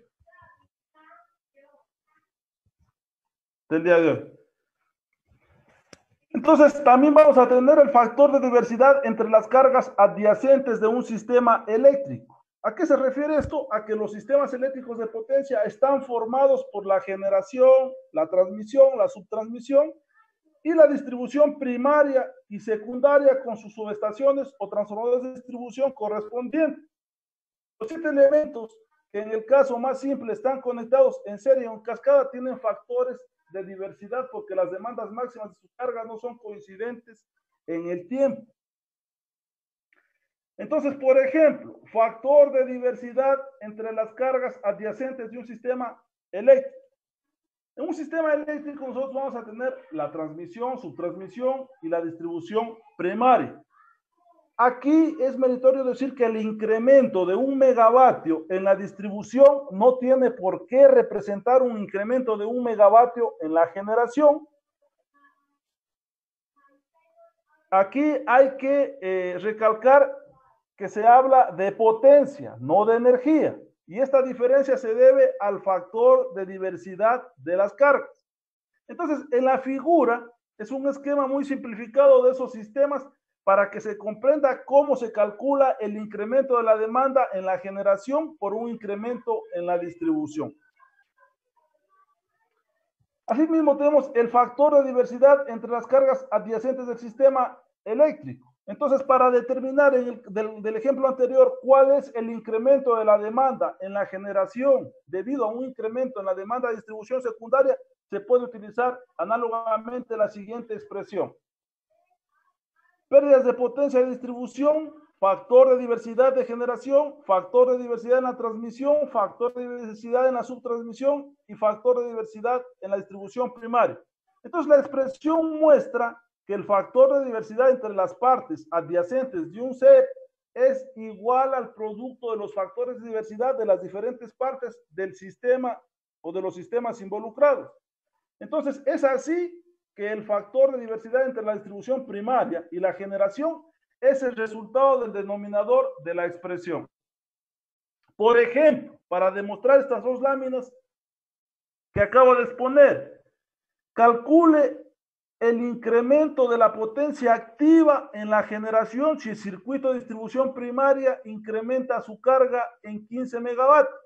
del día de hoy. Entonces, también vamos a tener el factor de diversidad entre las cargas adyacentes de un sistema eléctrico. ¿A qué se refiere esto? A que los sistemas eléctricos de potencia están formados por la generación, la transmisión, la subtransmisión y la distribución primaria y secundaria con sus subestaciones o transformadores de distribución correspondientes. Los 7 elementos que en el caso más simple están conectados en serie o en cascada tienen factores de diversidad porque las demandas máximas de su carga no son coincidentes en el tiempo. Entonces, por ejemplo, factor de diversidad entre las cargas adyacentes de un sistema eléctrico. En un sistema eléctrico nosotros vamos a tener la transmisión, subtransmisión y la distribución primaria. aquí es meritorio decir que el incremento de 1 megavatio en la distribución no tiene por qué representar un incremento de 1 megavatio en la generación. Aquí hay que recalcar que se habla de potencia, no de energía. Y esta diferencia se debe al factor de diversidad de las cargas. Entonces, en la figura es un esquema muy simplificado de esos sistemas para que se comprenda cómo se calcula el incremento de la demanda en la generación por un incremento en la distribución. Asimismo, tenemos el factor de diversidad entre las cargas adyacentes del sistema eléctrico. Entonces, para determinar del ejemplo anterior cuál es el incremento de la demanda en la generación debido a un incremento en la demanda de distribución secundaria, se puede utilizar análogamente la siguiente expresión. Pérdidas de potencia de distribución, factor de diversidad de generación, factor de diversidad en la transmisión, factor de diversidad en la subtransmisión y factor de diversidad en la distribución primaria. Entonces, la expresión muestra que el factor de diversidad entre las partes adyacentes de un set es igual al producto de los factores de diversidad de las diferentes partes del sistema o de los sistemas involucrados. Entonces, es así que el factor de diversidad entre la distribución primaria y la generación es el resultado del denominador de la expresión. Por ejemplo, para demostrar estas dos láminas que acabo de exponer, calcule el incremento de la potencia activa en la generación si el circuito de distribución primaria incrementa su carga en 15 megavatios.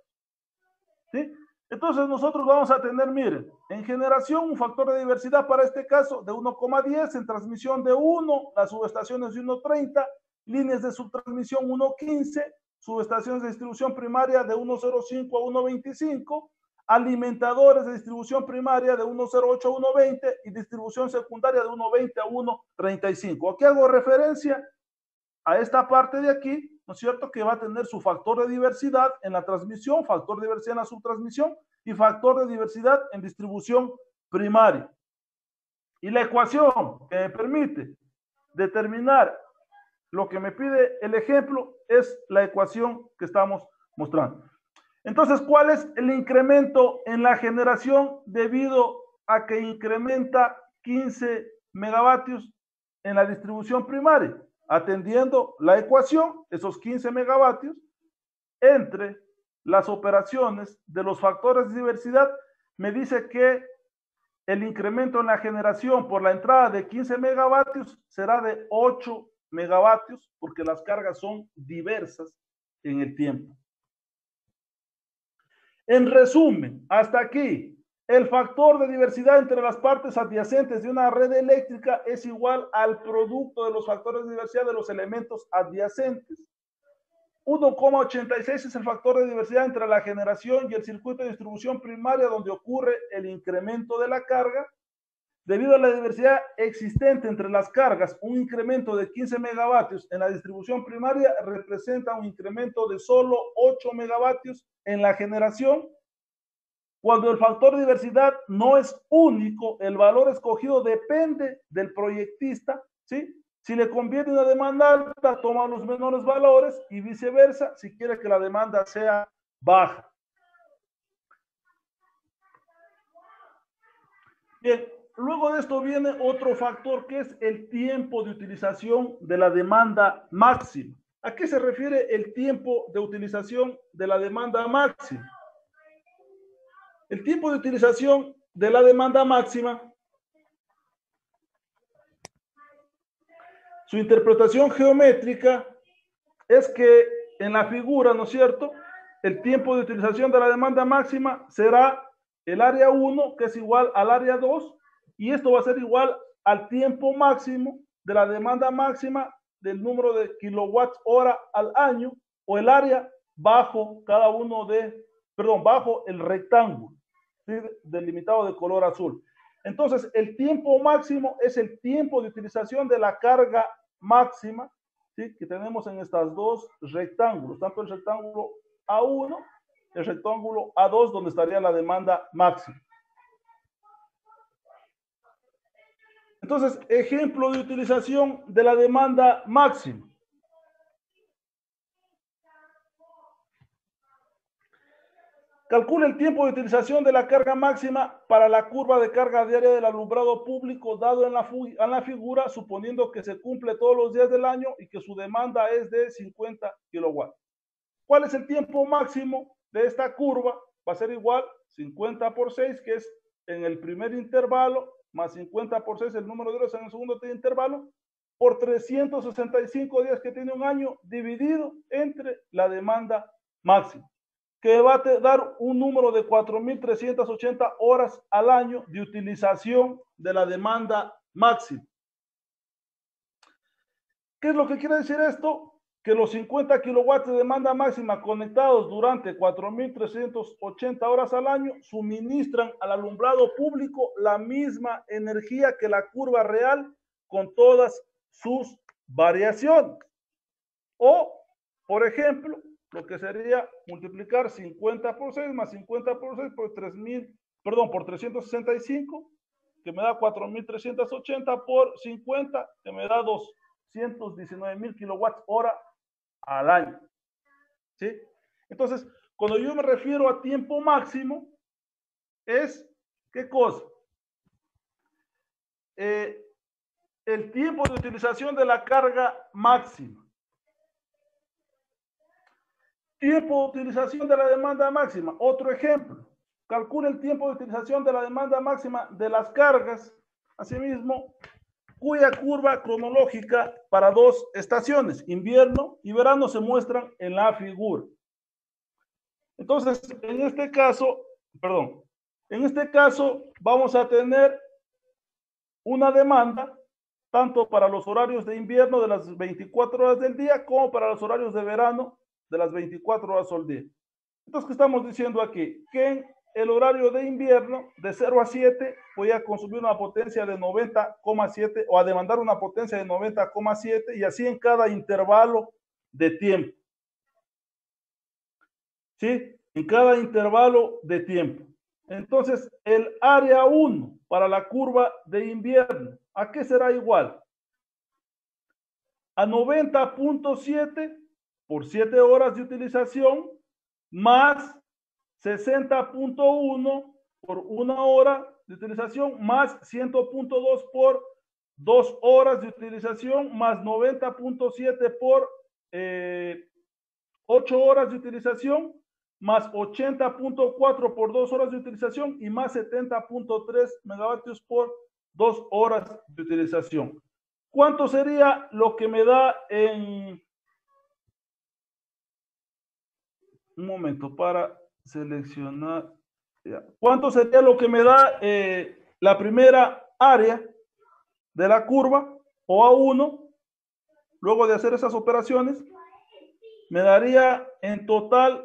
¿Sí? Entonces nosotros vamos a tener, miren, en generación un factor de diversidad para este caso de 1,10, en transmisión de 1, las subestaciones de 1,30, líneas de subtransmisión 1,15, subestaciones de distribución primaria de 1,05 a 1,25, alimentadores de distribución primaria de 1,08 a 1,20 y distribución secundaria de 1,20 a 1,35. Aquí hago referencia a esta parte de aquí, ¿no es cierto?, que va a tener su factor de diversidad en la transmisión, factor de diversidad en la subtransmisión y factor de diversidad en distribución primaria. Y la ecuación que me permite determinar lo que me pide el ejemplo es la ecuación que estamos mostrando. Entonces, ¿cuál es el incremento en la generación debido a que incrementa 15 megavatios en la distribución primaria? Atendiendo la ecuación, esos 15 megavatios, entre las operaciones de los factores de diversidad, me dice que el incremento en la generación por la entrada de 15 megavatios será de 8 megavatios, porque las cargas son diversas en el tiempo. En resumen, hasta aquí, el factor de diversidad entre las partes adyacentes de una red eléctrica es igual al producto de los factores de diversidad de los elementos adyacentes. 1,86 es el factor de diversidad entre la generación y el circuito de distribución primaria donde ocurre el incremento de la carga. Debido a la diversidad existente entre las cargas, un incremento de 15 megavatios en la distribución primaria representa un incremento de solo 8 megavatios en la generación. Cuando el factor de diversidad no es único, el valor escogido depende del proyectista, ¿sí? Si le conviene una demanda alta, toma los menores valores y viceversa, si quiere que la demanda sea baja. Bien, luego de esto viene otro factor que es el tiempo de utilización de la demanda máxima. ¿A qué se refiere el tiempo de utilización de la demanda máxima? El tiempo de utilización de la demanda máxima, su interpretación geométrica es que en la figura, ¿no es cierto?, el tiempo de utilización de la demanda máxima será el área 1, que es igual al área 2, y esto va a ser igual al tiempo máximo de la demanda máxima del número de kilowatts hora al año, o el área bajo cada uno de, perdón, bajo el rectángulo, ¿sí?, delimitado de color azul. Entonces, el tiempo máximo es el tiempo de utilización de la carga máxima, ¿sí?, que tenemos en estas dos rectángulos, tanto el rectángulo A1, el rectángulo A2, donde estaría la demanda máxima. Entonces, ejemplo de utilización de la demanda máxima. Calcule el tiempo de utilización de la carga máxima para la curva de carga diaria del alumbrado público dado en la figura, suponiendo que se cumple todos los días del año y que su demanda es de 50 kilowatts. ¿Cuál es el tiempo máximo de esta curva? Va a ser igual 50 por 6, que es en el primer intervalo, más 50 por 6, el número de horas en el segundo intervalo, por 365 días que tiene un año, dividido entre la demanda máxima, que va a dar un número de 4.380 horas al año de utilización de la demanda máxima. ¿Qué es lo que quiere decir esto? Que los 50 kilowatts de demanda máxima conectados durante 4.380 horas al año suministran al alumbrado público la misma energía que la curva real con todas sus variaciones. O, por ejemplo, lo que sería multiplicar 50 por 6 más 50 por 6 por 365, que me da 4.380 por 50, que me da 219.000 kilowatts hora al año. ¿Sí? Entonces, cuando yo me refiero a tiempo máximo, es, ¿qué cosa? El tiempo de utilización de la carga máxima. Tiempo de utilización de la demanda máxima. Otro ejemplo. Calcule el tiempo de utilización de la demanda máxima de las cargas, asimismo, cuya curva cronológica para dos estaciones, invierno y verano, se muestran en la figura. Entonces, en este caso vamos a tener una demanda tanto para los horarios de invierno de las 24 horas del día como para los horarios de verano de las 24 horas al día. Entonces, ¿qué estamos diciendo aquí? Que en el horario de invierno, de 0 a 7, voy a consumir una potencia de 90,7 o a demandar una potencia de 90,7 y así en cada intervalo de tiempo. ¿Sí? En cada intervalo de tiempo. Entonces, el área 1 para la curva de invierno, ¿a qué será igual? A 90.7 por 7 horas de utilización más 60.1 por 1 hora de utilización más 100.2 por 2 horas de utilización más 90.7 por 8 horas de utilización más 80.4 por 2 horas de utilización y más 70.3 megavatios por 2 horas de utilización. ¿Cuánto sería lo que me da en... Un momento para seleccionar. ¿Cuánto sería lo que me da la primera área de la curva o A1? Luego de hacer esas operaciones, me daría en total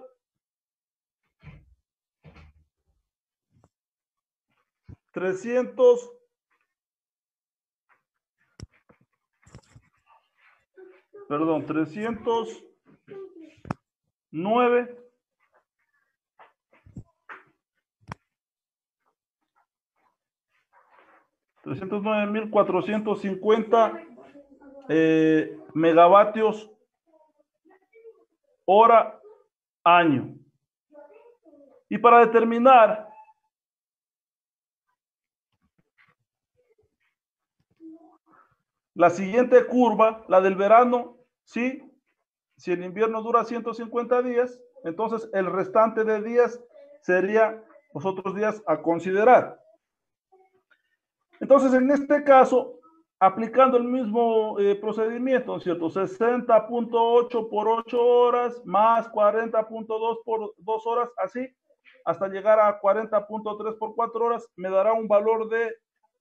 309.450 megavatios hora año. Y para determinar la siguiente curva, la del verano, ¿sí? Si el invierno dura 150 días, entonces el restante de días sería los otros días a considerar. Entonces, en este caso, aplicando el mismo procedimiento, ¿no es cierto? 60.8 por 8 horas más 40.2 por 2 horas, así, hasta llegar a 40.3 por 4 horas, me dará un valor de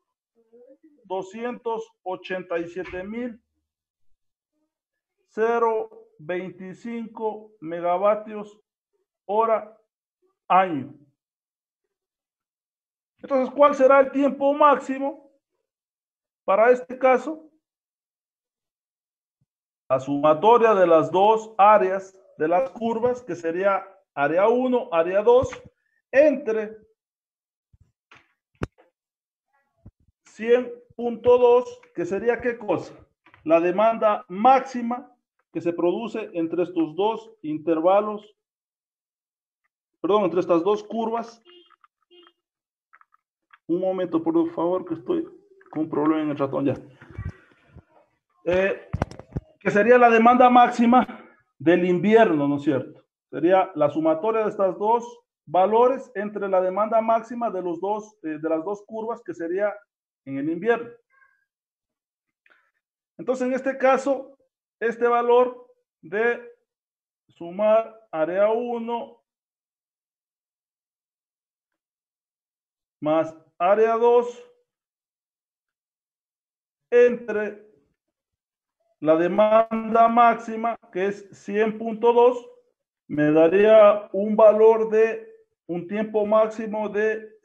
287.025 megavatios hora año. Entonces, ¿cuál será el tiempo máximo para este caso? La sumatoria de las dos áreas de las curvas, que sería área 1, área 2, entre 100.2, que sería ¿qué cosa? La demanda máxima que se produce entre estos dos intervalos perdón, entre estas dos curvas. Un momento, por favor, que estoy con un problema en el ratón ya. Que sería la demanda máxima del invierno, ¿no es cierto? Sería la sumatoria de estos dos valores entre la demanda máxima de los dos, de las dos curvas, que sería en el invierno. Entonces, en este caso, este valor de sumar área 1 más área 2 entre la demanda máxima, que es 100.2, me daría un valor de un tiempo máximo de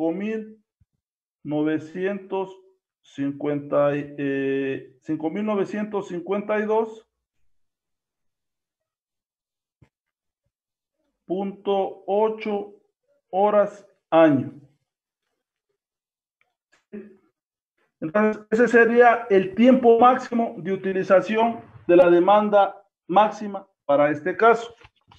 5.952.8 horas año. Entonces, ese sería el tiempo máximo de utilización de la demanda máxima para este caso.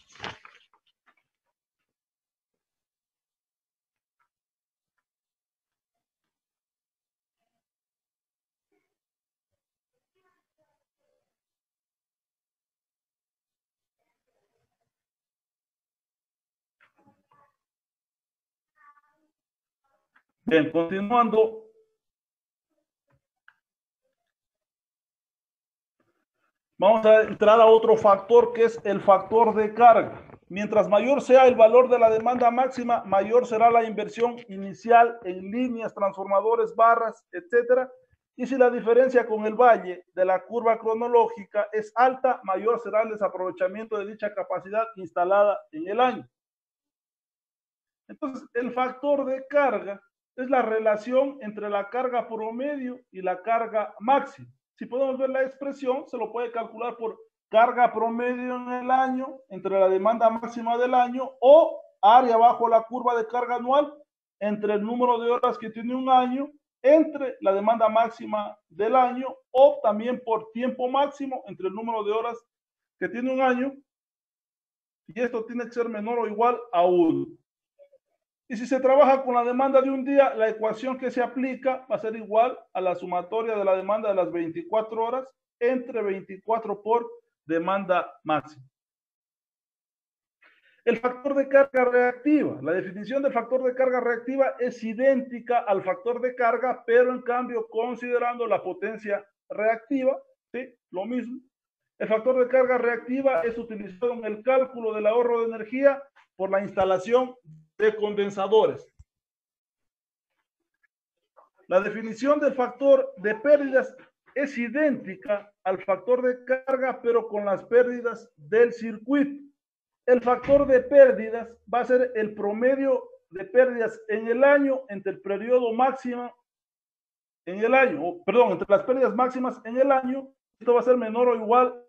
Bien, continuando. Vamos a entrar a otro factor, que es el factor de carga. Mientras mayor sea el valor de la demanda máxima, mayor será la inversión inicial en líneas, transformadores, barras, etcétera. Y si la diferencia con el valle de la curva cronológica es alta, mayor será el desaprovechamiento de dicha capacidad instalada en el año. Entonces, el factor de carga es la relación entre la carga promedio y la carga máxima. Si podemos ver la expresión, se lo puede calcular por carga promedio en el año entre la demanda máxima del año, o área bajo la curva de carga anual entre el número de horas que tiene un año entre la demanda máxima del año, o también por tiempo máximo entre el número de horas que tiene un año, y esto tiene que ser menor o igual a 1. Y si se trabaja con la demanda de un día, la ecuación que se aplica va a ser igual a la sumatoria de la demanda de las 24 horas entre 24 por demanda máxima. El factor de carga reactiva. La definición del factor de carga reactiva es idéntica al factor de carga, pero en cambio considerando la potencia reactiva, ¿sí? Lo mismo. El factor de carga reactiva es utilizado en el cálculo del ahorro de energía por la instalación de condensadores. La definición del factor de pérdidas es idéntica al factor de carga, pero con las pérdidas del circuito. El factor de pérdidas va a ser el promedio de pérdidas en el año entre el periodo máximo en el año, perdón, entre las pérdidas máximas en el año. Esto va a ser menor o igual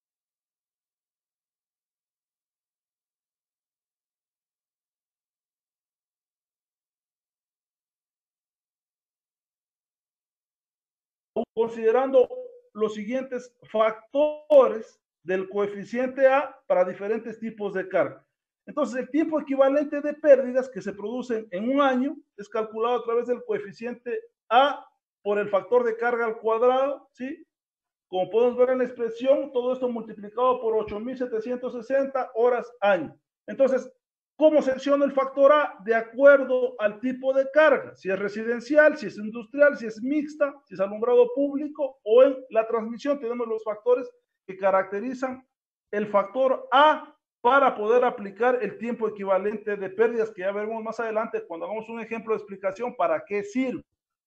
considerando los siguientes factores del coeficiente A para diferentes tipos de carga. Entonces, el tiempo equivalente de pérdidas que se producen en un año es calculado a través del coeficiente A por el factor de carga al cuadrado, ¿sí? Como podemos ver en la expresión, todo esto multiplicado por 8.760 horas año. Entonces, ¿cómo secciona el factor A? De acuerdo al tipo de carga, si es residencial, si es industrial, si es mixta, si es alumbrado público, o en la transmisión tenemos los factores que caracterizan el factor A para poder aplicar el tiempo equivalente de pérdidas, que ya veremos más adelante cuando hagamos un ejemplo de explicación para qué sirve.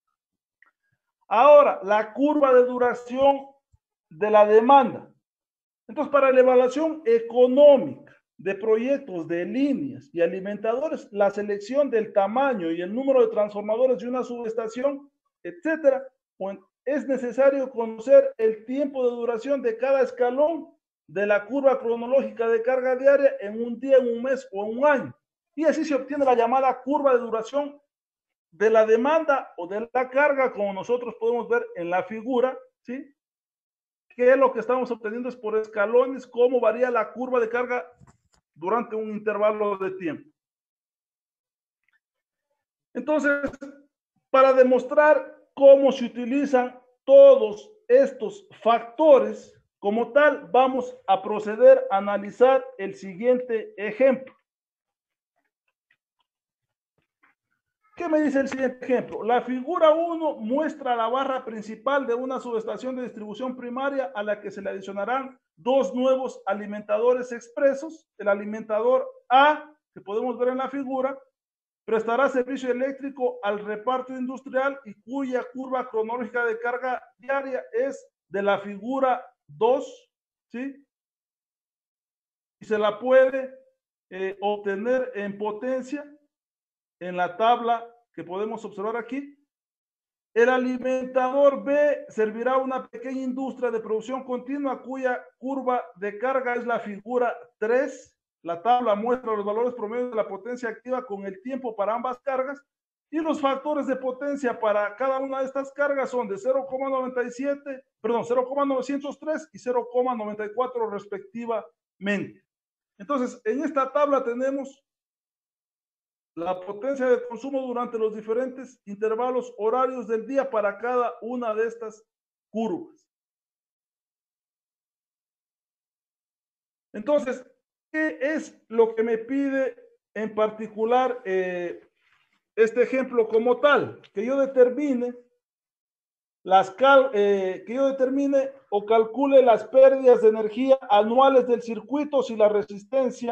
Ahora, la curva de duración de la demanda. Entonces, para la evaluación económica de proyectos de líneas y alimentadores, la selección del tamaño y el número de transformadores de una subestación, etcétera, es necesario conocer el tiempo de duración de cada escalón de la curva cronológica de carga diaria en un día, en un mes o en un año. Y así se obtiene la llamada curva de duración de la demanda o de la carga, como nosotros podemos ver en la figura, ¿sí? Que lo que estamos obteniendo es por escalones, cómo varía la curva de carga durante un intervalo de tiempo. Entonces, para demostrar cómo se utilizan todos estos factores, como tal, vamos a proceder a analizar el siguiente ejemplo. ¿Qué me dice el siguiente ejemplo? La figura 1 muestra la barra principal de una subestación de distribución primaria a la que se le adicionarán dos nuevos alimentadores expresos. El alimentador A, que podemos ver en la figura, prestará servicio eléctrico al reparto industrial y cuya curva cronológica de carga diaria es de la figura 2, ¿sí? Y se la puede obtener en potencia en la tabla que podemos observar aquí. El alimentador B servirá a una pequeña industria de producción continua cuya curva de carga es la figura 3. La tabla muestra los valores promedios de la potencia activa con el tiempo para ambas cargas y los factores de potencia para cada una de estas cargas son de 0,97, perdón, 0,903 y 0,94 respectivamente. Entonces, en esta tabla tenemos la potencia de consumo durante los diferentes intervalos horarios del día para cada una de estas curvas. Entonces, ¿qué es lo que me pide en particular este ejemplo como tal? Que yo determine o calcule las pérdidas de energía anuales del circuito si la resistencia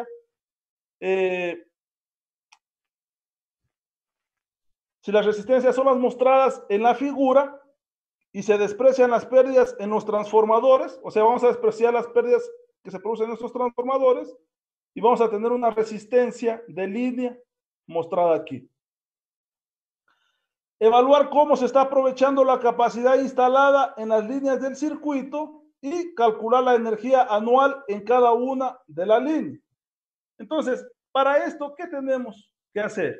son las mostradas en la figura y se desprecian las pérdidas en los transformadores, o sea, vamos a despreciar las pérdidas que se producen en estos transformadores y vamos a tener una resistencia de línea mostrada aquí. Evaluar cómo se está aprovechando la capacidad instalada en las líneas del circuito y calcular la energía anual en cada una de las líneas. Entonces, para esto, ¿qué tenemos que hacer?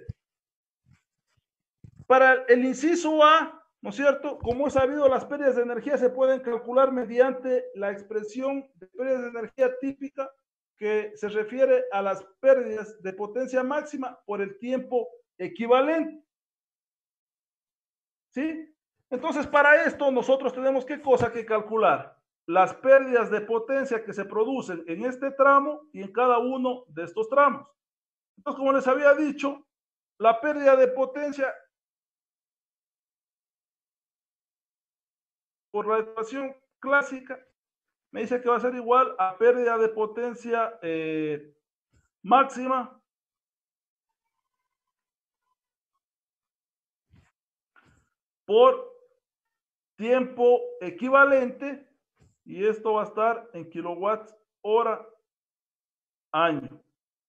Para el inciso A, ¿no es cierto? Como es sabido, las pérdidas de energía se pueden calcular mediante la expresión de pérdidas de energía típica que se refiere a las pérdidas de potencia máxima por el tiempo equivalente. ¿Sí? Entonces, para esto nosotros tenemos ¿qué cosa que calcular? Las pérdidas de potencia que se producen en este tramo y en cada uno de estos tramos. Entonces, como les había dicho, la pérdida de potencia por la ecuación clásica me dice que va a ser igual a pérdida de potencia máxima por tiempo equivalente, y esto va a estar en kilowatts hora año.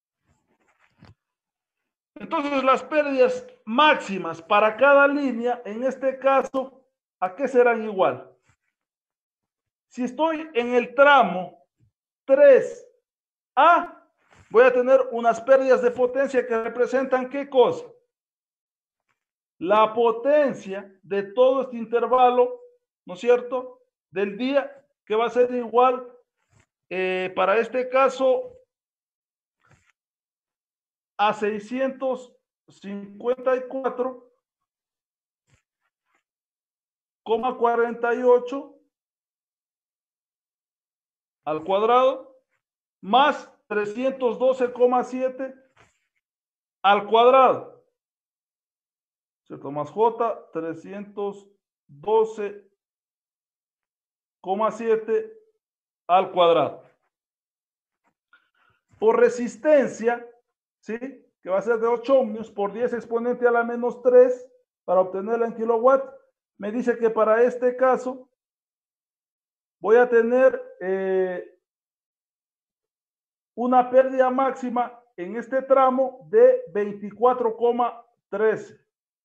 Entonces, las pérdidas máximas para cada línea, en este caso, ¿a qué serán igual? Si estoy en el tramo 3A, voy a tener unas pérdidas de potencia que representan ¿qué cosa? La potencia de todo este intervalo, ¿no es cierto?, del día, que va a ser igual, para este caso, a 654,48 al cuadrado, más 312,7 al cuadrado, ¿cierto? Más J, 312,7 al cuadrado. Por resistencia, ¿sí? Que va a ser de 8 ohmios por 10 exponente a la menos 3 para obtenerla en kilowatt. Me dice que para este caso voy a tener una pérdida máxima en este tramo de 24,13.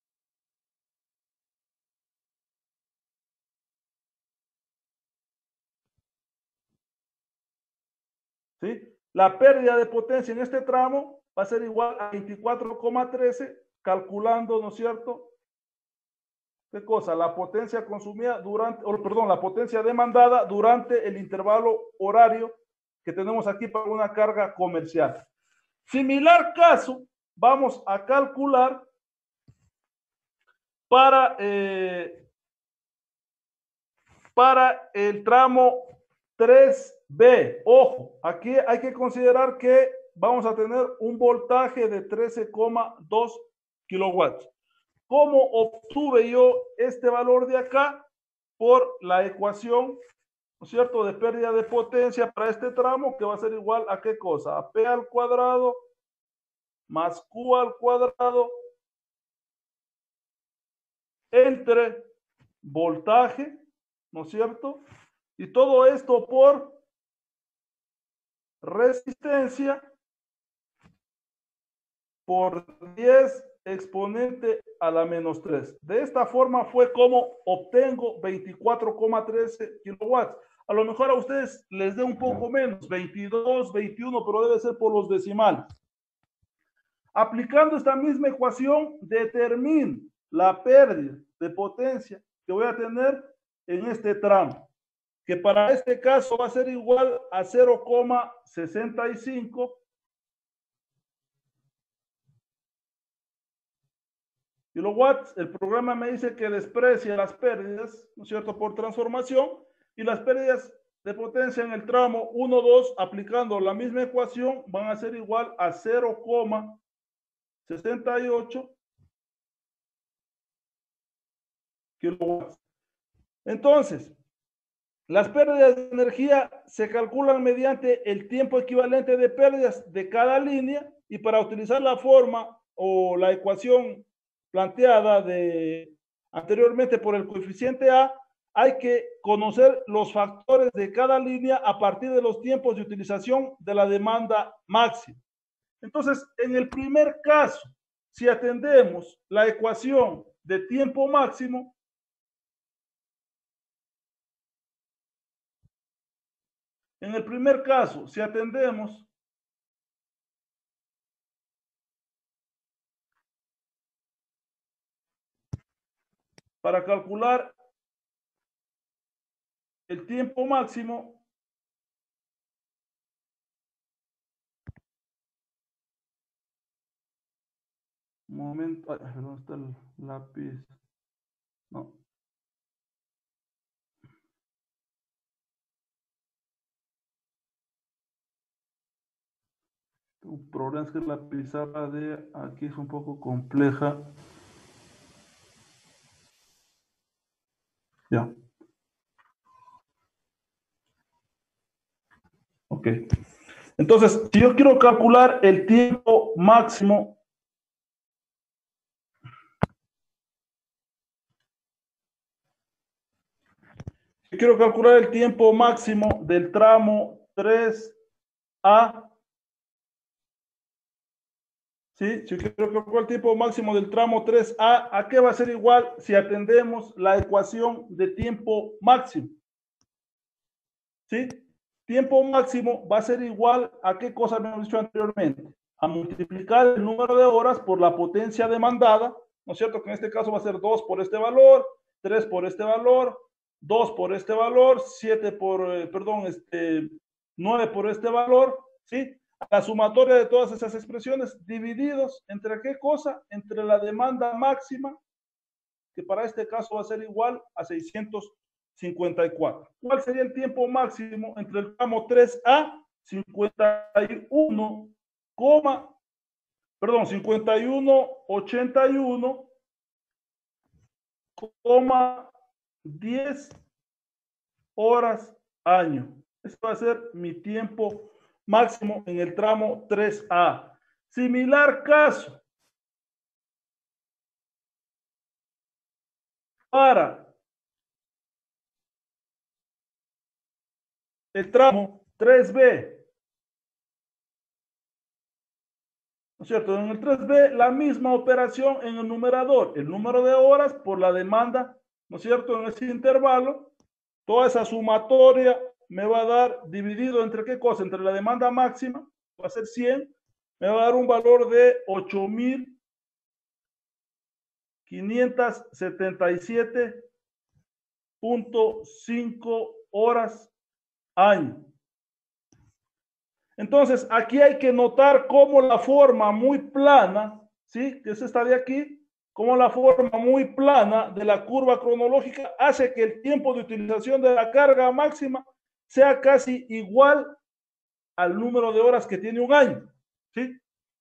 ¿Sí? La pérdida de potencia en este tramo va a ser igual a 24,13, calculando, ¿no es cierto?, ¿qué cosa? La potencia consumida durante, la potencia demandada durante el intervalo horario que tenemos aquí para una carga comercial. Similar caso, vamos a calcular para el tramo 3B. Ojo, aquí hay que considerar que vamos a tener un voltaje de 13,2 kilowatts. ¿Cómo obtuve yo este valor de acá? Por la ecuación, ¿no es cierto?, de pérdida de potencia para este tramo, que va a ser igual a ¿qué cosa? A P al cuadrado más Q al cuadrado entre voltaje, ¿no es cierto? Y todo esto por resistencia por 10 exponente a la menos 3. De esta forma fue como obtengo 24,13 kilowatts. A lo mejor a ustedes les dé un poco menos, 22, 21, pero debe ser por los decimales. Aplicando esta misma ecuación, determino la pérdida de potencia que voy a tener en este tramo, que para este caso va a ser igual a 0,65 kilowatts. El programa me dice que desprecia las pérdidas, ¿no es cierto?, por transformación, y las pérdidas de potencia en el tramo 1, 2, aplicando la misma ecuación, van a ser igual a 0,68 kilowatts. Entonces, las pérdidas de energía se calculan mediante el tiempo equivalente de pérdidas de cada línea, y para utilizar la forma o la ecuación planteada anteriormente por el coeficiente A, hay que conocer los factores de cada línea a partir de los tiempos de utilización de la demanda máxima. Entonces, en el primer caso, si atendemos la ecuación de tiempo máximo, si atendemos para calcular el tiempo máximo, un momento, ¿dónde está el lápiz? No. Un problema es que la pizarra de aquí es un poco compleja. Ya. Ok. Entonces, si yo quiero calcular el tiempo máximo, del tramo 3A, ¿sí? Si yo quiero calcular el tiempo máximo del tramo 3A, ¿a qué va a ser igual si atendemos la ecuación de tiempo máximo? ¿Sí? Tiempo máximo va a ser igual a ¿qué cosa habíamos dicho anteriormente? A multiplicar el número de horas por la potencia demandada, ¿no es cierto? Que en este caso va a ser 2 por este valor, 3 por este valor, 2 por este valor, 9 por este valor, ¿sí? La sumatoria de todas esas expresiones divididos entre ¿qué cosa? Entre la demanda máxima, que para este caso va a ser igual a 654. ¿Cuál sería el tiempo máximo entre el tramo 3A? 51,10 horas año. Esto va a ser mi tiempo máximo en el tramo 3A. Similar caso para el tramo 3B. ¿No es cierto? En el 3B, la misma operación en el numerador. El número de horas por la demanda, ¿no es cierto? En ese intervalo, toda esa sumatoria me va a dar, dividido entre ¿qué cosa? Entre la demanda máxima, va a ser 100, me va a dar un valor de 8,577,5 horas año. Entonces, aquí hay que notar cómo la forma muy plana, ¿sí? Que es esta de aquí, como la forma muy plana de la curva cronológica hace que el tiempo de utilización de la carga máxima sea casi igual al número de horas que tiene un año. ¿Sí?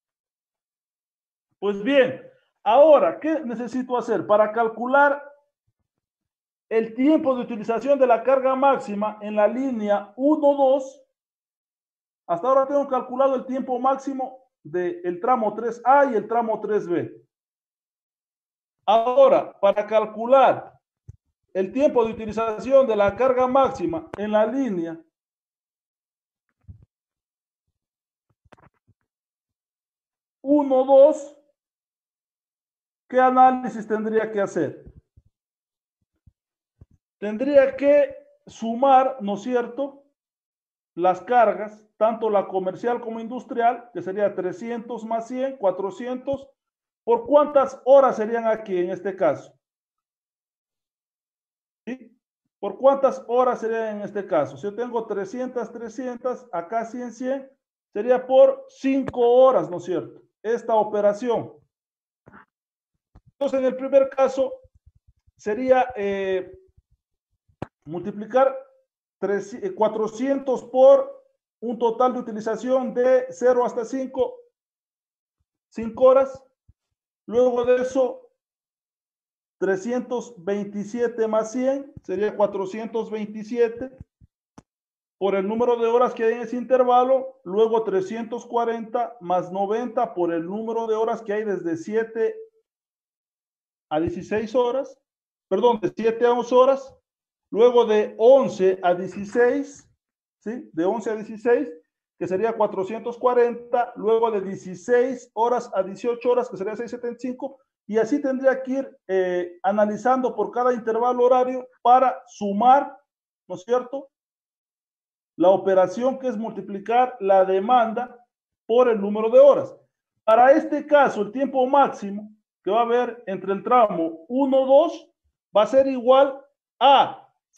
Pues bien, ahora, ¿qué necesito hacer? Para calcular el tiempo de utilización de la carga máxima en la línea 1, 2, hasta ahora tengo calculado el tiempo máximo del tramo 3A y el tramo 3B. Ahora, para calcular el tiempo de utilización de la carga máxima en la línea 1, 2, ¿qué análisis tendría que hacer? Tendría que sumar, ¿no es cierto?, las cargas, tanto la comercial como industrial, que sería 300 más 100, 400. ¿Por cuántas horas serían aquí en este caso? ¿Sí? ¿Por cuántas horas serían en este caso? Si yo tengo 300, 300, acá 100, 100, sería por 5 horas, ¿no es cierto?, esta operación. Entonces, en el primer caso, sería multiplicar 400 por un total de utilización de 0 hasta 5, 5 horas. Luego de eso, 327 más 100 sería 427 por el número de horas que hay en ese intervalo. Luego 340 más 90 por el número de horas que hay desde 7 a 16 horas. Perdón, de 7 a 11 horas. Luego de 11 a 16, ¿sí? De 11 a 16, que sería 440. Luego de 16 horas a 18 horas, que sería 675. Y así tendría que ir analizando por cada intervalo horario para sumar, ¿no es cierto?, la operación, que es multiplicar la demanda por el número de horas. Para este caso, el tiempo máximo que va a haber entre el tramo 1, 2 va a ser igual a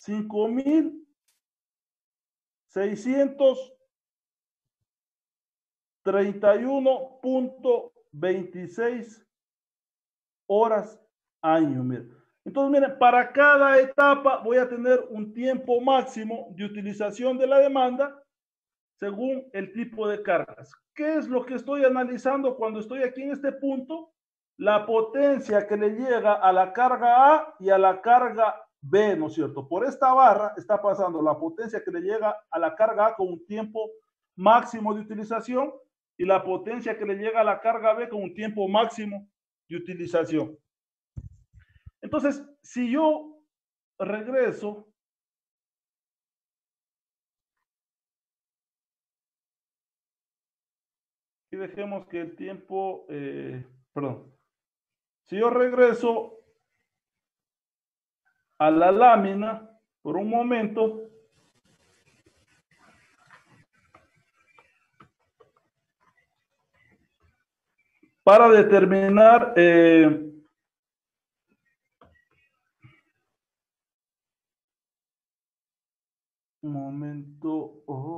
5.631.26 horas año. Miren. Entonces, miren, para cada etapa voy a tener un tiempo máximo de utilización de la demanda según el tipo de cargas. ¿Qué es lo que estoy analizando cuando estoy aquí en este punto? La potencia que le llega a la carga A y a la carga B, ¿no es cierto? Por esta barra está pasando la potencia que le llega a la carga A con un tiempo máximo de utilización y la potencia que le llega a la carga B con un tiempo máximo de utilización. Entonces, si yo regreso y dejemos que el tiempo, perdón, si yo regreso a la lámina por un momento, para determinar un momento,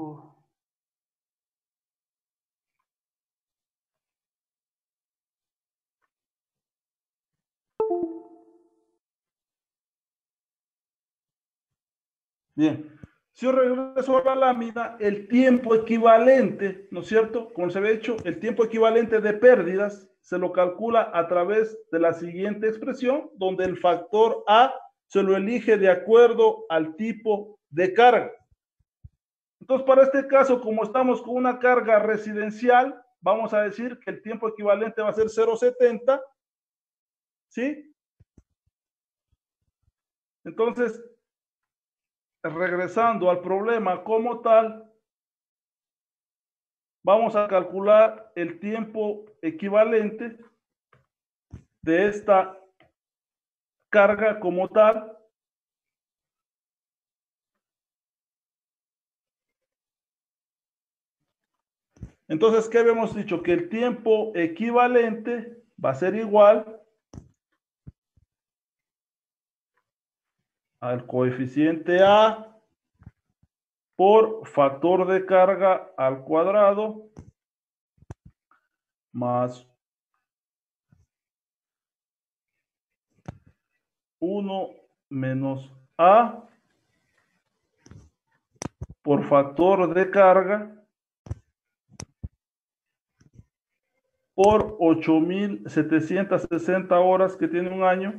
bien, si yo regreso a la lámina, el tiempo equivalente, ¿no es cierto?, como se había dicho, el tiempo equivalente de pérdidas se lo calcula a través de la siguiente expresión, donde el factor A se lo elige de acuerdo al tipo de carga. Entonces, para este caso, como estamos con una carga residencial, vamos a decir que el tiempo equivalente va a ser 0.70, ¿sí? Entonces, regresando al problema como tal, vamos a calcular el tiempo equivalente de esta carga como tal. Entonces, ¿qué habíamos dicho? Que el tiempo equivalente va a ser igual al coeficiente A por factor de carga al cuadrado más 1 menos A por factor de carga por 8.760 horas que tiene un año.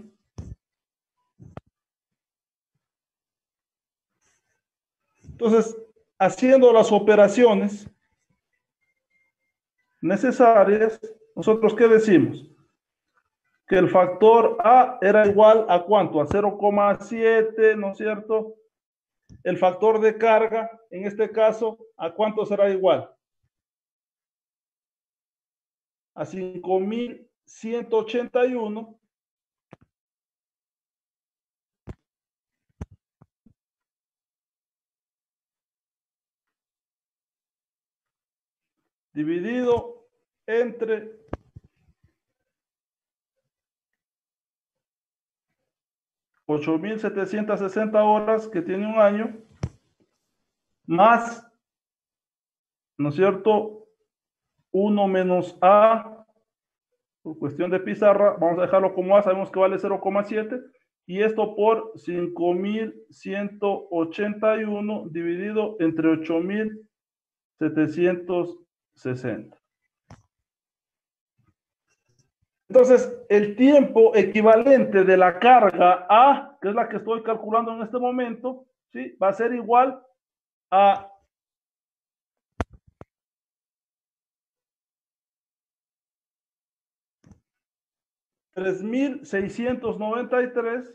Entonces, haciendo las operaciones necesarias, nosotros ¿qué decimos? Que el factor A era igual a ¿cuánto? A 0,7, ¿no es cierto? El factor de carga, en este caso, ¿a cuánto será igual? A 5.181 dividido entre 8.760 horas que tiene un año, más, ¿no es cierto? 1 menos A, por cuestión de pizarra, vamos a dejarlo como A, sabemos que vale 0,7, y esto por 5.181 dividido entre 8.760. Entonces, el tiempo equivalente de la carga A, que es la que estoy calculando en este momento, ¿sí? Va a ser igual a 3.693.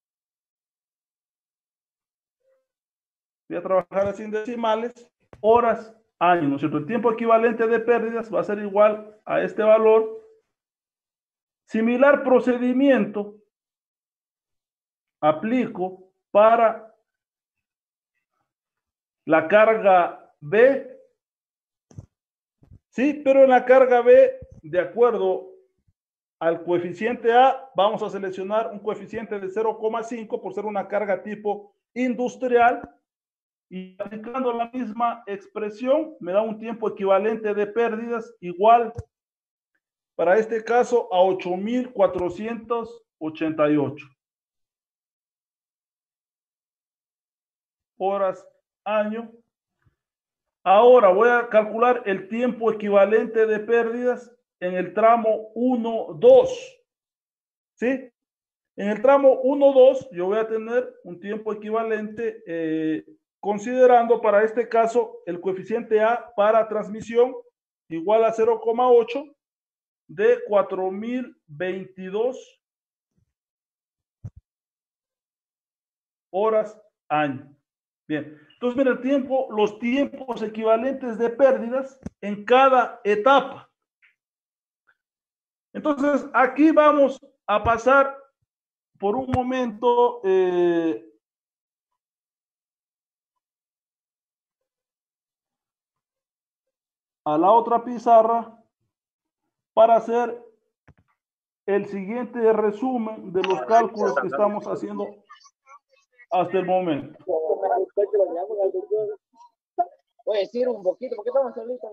Voy a trabajar así en decimales, horas, años, ¿no es cierto? El tiempo equivalente de pérdidas va a ser igual a este valor. Similar procedimiento aplico para la carga B, sí, pero en la carga B, de acuerdo al coeficiente A, vamos a seleccionar un coeficiente de 0,5 por ser una carga tipo industrial, y aplicando la misma expresión me da un tiempo equivalente de pérdidas igual, para este caso, a 8.488 horas año. Ahora voy a calcular el tiempo equivalente de pérdidas en el tramo 1-2. ¿Sí? En el tramo 1-2 yo voy a tener un tiempo equivalente, considerando para este caso el coeficiente A para transmisión igual a 0,8 de 4.022 horas año. Bien, entonces mira el tiempo, los tiempos equivalentes de pérdidas en cada etapa. Entonces aquí vamos a pasar por un momento a la otra pizarra para hacer el siguiente resumen de los cálculos que estamos haciendo hasta el momento. Voy a decir un poquito, porque estamos solitos.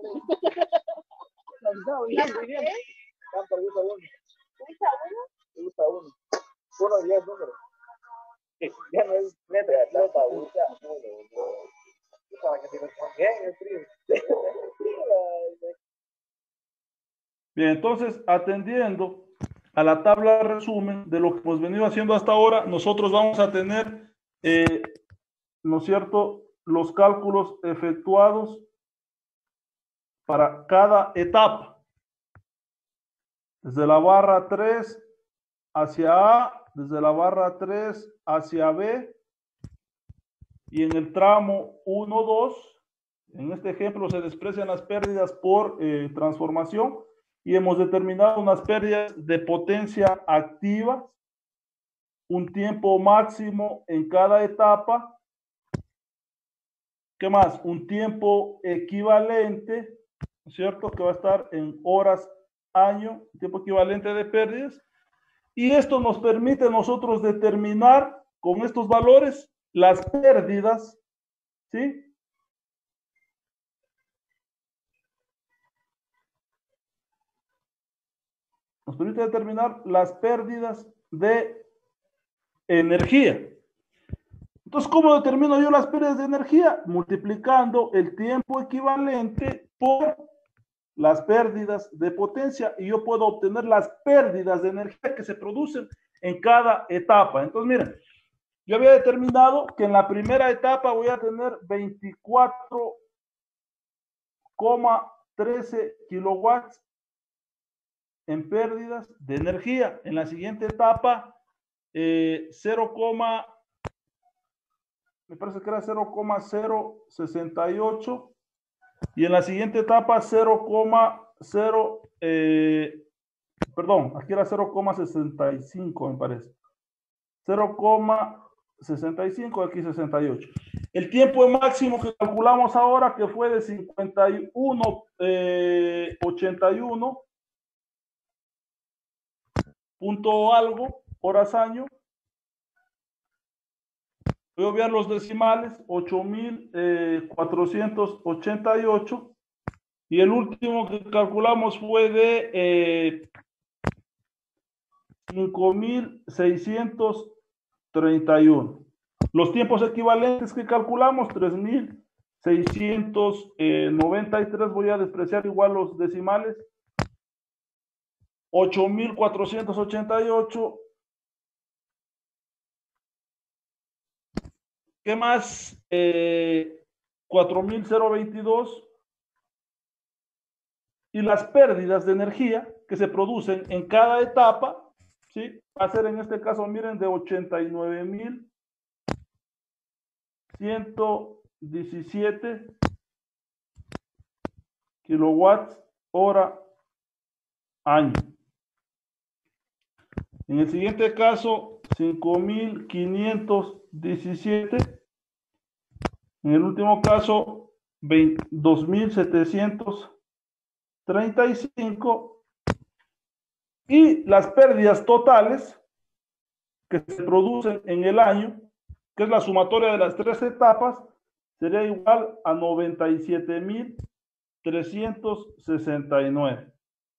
Usa uno. Uno 10 números. Ya no es letra, usa uno. Para que se respondan bien, Bien, entonces, atendiendo a la tabla de resumen de lo que hemos venido haciendo hasta ahora, nosotros vamos a tener, ¿no es cierto?, los cálculos efectuados para cada etapa. Desde la barra 3 hacia A, desde la barra 3 hacia B, y en el tramo 1-2, en este ejemplo se desprecian las pérdidas por transformación, y hemos determinado unas pérdidas de potencia activa, un tiempo máximo en cada etapa. ¿Qué más? Un tiempo equivalente, ¿no es cierto?, que va a estar en horas año, tiempo equivalente de pérdidas. Y esto nos permite a nosotros determinar con estos valores las pérdidas, ¿sí?, nos permite determinar las pérdidas de energía. Entonces, ¿cómo determino yo las pérdidas de energía? Multiplicando el tiempo equivalente por las pérdidas de potencia, y yo puedo obtener las pérdidas de energía que se producen en cada etapa. Entonces, miren, yo había determinado que en la primera etapa voy a tener 24,13 kilowatts en pérdidas de energía. En la siguiente etapa, me parece que era 0,068, y en la siguiente etapa 0,0, perdón, aquí era 0,65, me parece. 0,65, aquí 68. El tiempo máximo que calculamos ahora, que fue de 51,81 punto algo horas año. Voy a obviar los decimales, 8,488. Y el último que calculamos fue de 5,631. Los tiempos equivalentes que calculamos, 3,693. Voy a despreciar igual los decimales. 8,488. ¿Qué más? 4,022. Y las pérdidas de energía que se producen en cada etapa, ¿sí? Va a ser en este caso, miren, de 89,117 kilowatts hora año. En el siguiente caso, 5,517. En el último caso, 2,735. Y las pérdidas totales que se producen en el año, que es la sumatoria de las tres etapas, sería igual a 97,369.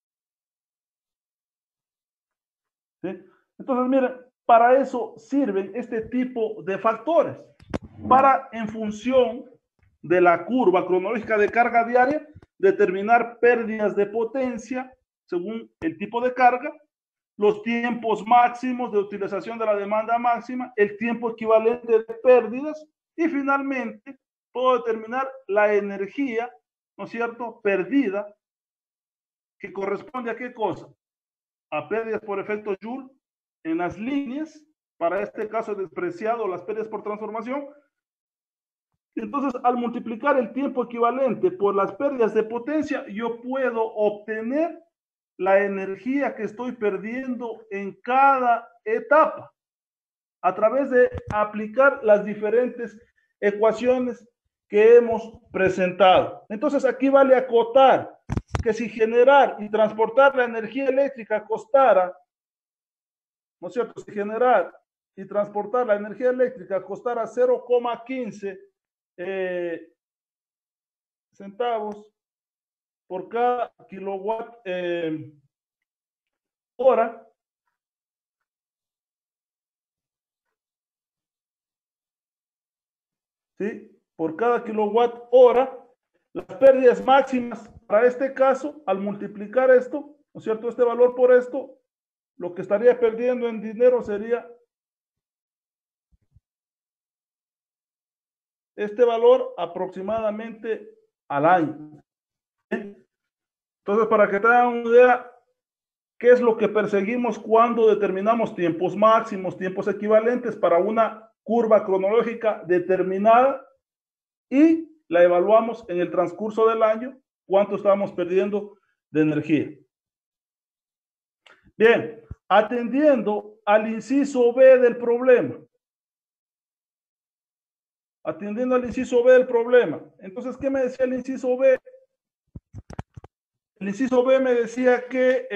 ¿Sí? Entonces, miren, para eso sirven este tipo de factores, para, en función de la curva cronológica de carga diaria, determinar pérdidas de potencia según el tipo de carga, los tiempos máximos de utilización de la demanda máxima, el tiempo equivalente de pérdidas, y finalmente puedo determinar la energía, ¿no es cierto?, perdida, que corresponde a qué cosa, a pérdidas por efecto Joule en las líneas, para este caso despreciado las pérdidas por transformación. Entonces, al multiplicar el tiempo equivalente por las pérdidas de potencia, yo puedo obtener la energía que estoy perdiendo en cada etapa a través de aplicar las diferentes ecuaciones que hemos presentado. Entonces, aquí vale acotar que si generar y transportar la energía eléctrica costara, ¿no es cierto?, si generar y transportar la energía eléctrica costara 0,15 centavos por cada kilowatt hora, ¿sí?, por cada kilowatt hora, las pérdidas máximas para este caso, al multiplicar esto, ¿no es cierto?, este valor por esto, lo que estaría perdiendo en dinero sería este valor aproximadamente al año. Entonces, para que tengan una idea, ¿qué es lo que perseguimos cuando determinamos tiempos máximos, tiempos equivalentes para una curva cronológica determinada y la evaluamos en el transcurso del año, cuánto estamos perdiendo de energía? Bien, atendiendo al inciso B del problema. Atendiendo al inciso B del problema. Entonces, ¿qué me decía el inciso B? El inciso B me decía que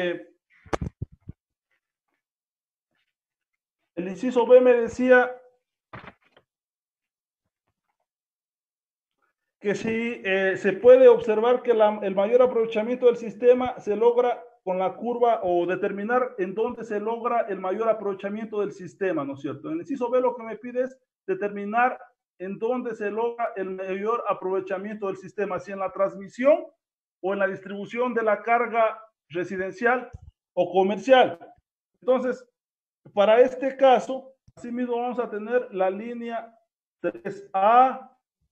el inciso B me decía que si se puede observar que el mayor aprovechamiento del sistema se logra con la curva o determinar en dónde se logra el mayor aprovechamiento del sistema, ¿no es cierto? En el inciso B lo que me pide es determinar en dónde se logra el mayor aprovechamiento del sistema, si en la transmisión o en la distribución de la carga residencial o comercial. Entonces, para este caso, asimismo vamos a tener la línea 3A,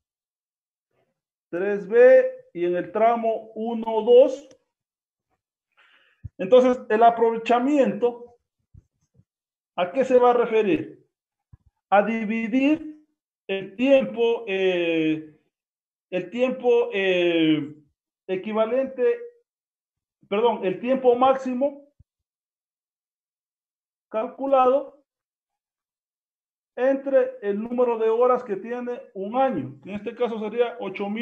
3B y en el tramo 1, 2. Entonces, el aprovechamiento, ¿a qué se va a referir? A dividir el tiempo equivalente, perdón, el tiempo máximo calculado entre el número de horas que tiene un año. En este caso sería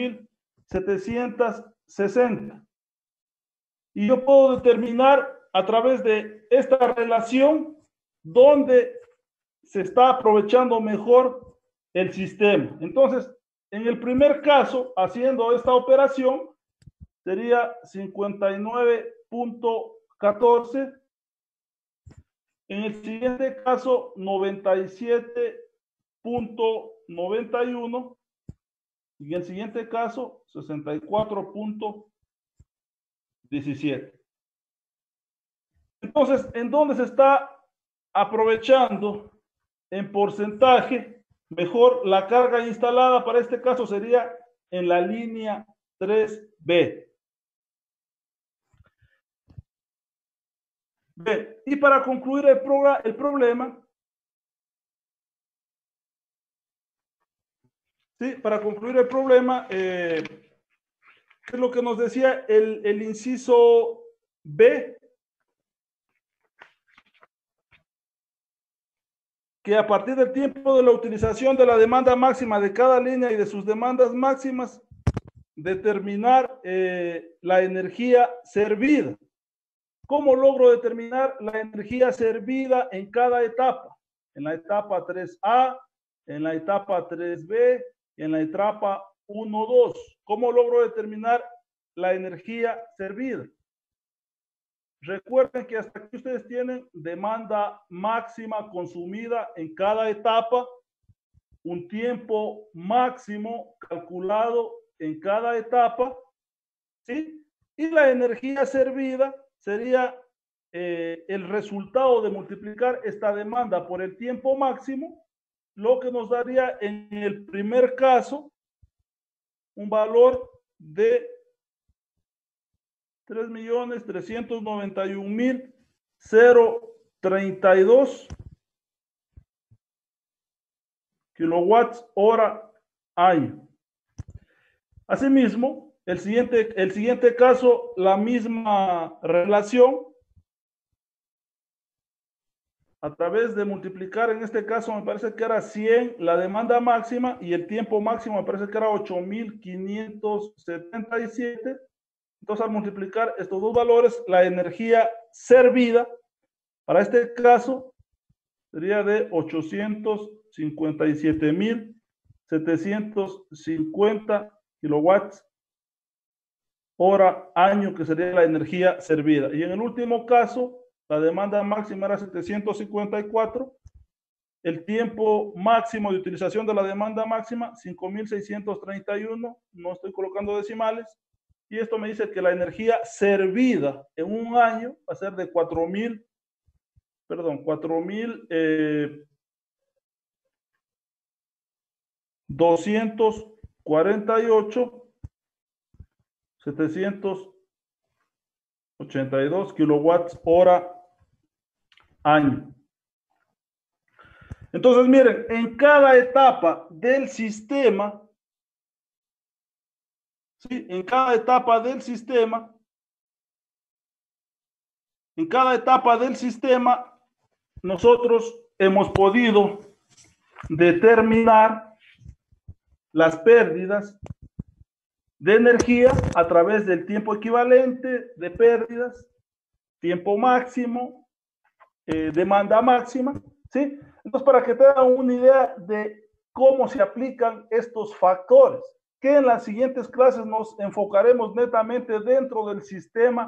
8.760. Y yo puedo determinar a través de esta relación dónde se está aprovechando mejor el sistema. Entonces, en el primer caso, haciendo esta operación, sería 59.14. En el siguiente caso, 97.91. Y en el siguiente caso, 64.17. Entonces, ¿en dónde se está aprovechando en porcentaje mejor la carga instalada? Para este caso sería en la línea 3B. Bien, y para concluir el problema, ¿sí? Para concluir el problema, ¿qué es lo que nos decía el inciso B? Que a partir del tiempo de la utilización de la demanda máxima de cada línea y de sus demandas máximas, determinar la energía servida. ¿Cómo logro determinar la energía servida en cada etapa? En la etapa 3A, en la etapa 3B y en la etapa 1, 2. ¿Cómo logro determinar la energía servida? Recuerden que hasta aquí ustedes tienen demanda máxima consumida en cada etapa, un tiempo máximo calculado en cada etapa, ¿sí? Y la energía servida sería el resultado de multiplicar esta demanda por el tiempo máximo, lo que nos daría en el primer caso un valor de 3.391.032 kilowatts hora año. Asimismo, el siguiente caso, la misma relación, a través de multiplicar, en este caso me parece que era 100 la demanda máxima y el tiempo máximo me parece que era 8.577. Entonces, al multiplicar estos dos valores, la energía servida, para este caso, sería de 857.750 kilowatts hora año, que sería la energía servida. Y en el último caso, la demanda máxima era 754. El tiempo máximo de utilización de la demanda máxima, 5.631. No estoy colocando decimales. Y esto me dice que la energía servida en un año va a ser de 4.248.782 kilowatts hora año. Entonces, miren, en cada etapa del sistema, ¿sí? En cada etapa del sistema, nosotros hemos podido determinar las pérdidas de energía a través del tiempo equivalente de pérdidas, tiempo máximo, demanda máxima, ¿sí? Entonces, para que tengan una idea de cómo se aplican estos factores, que en las siguientes clases nos enfocaremos netamente dentro del sistema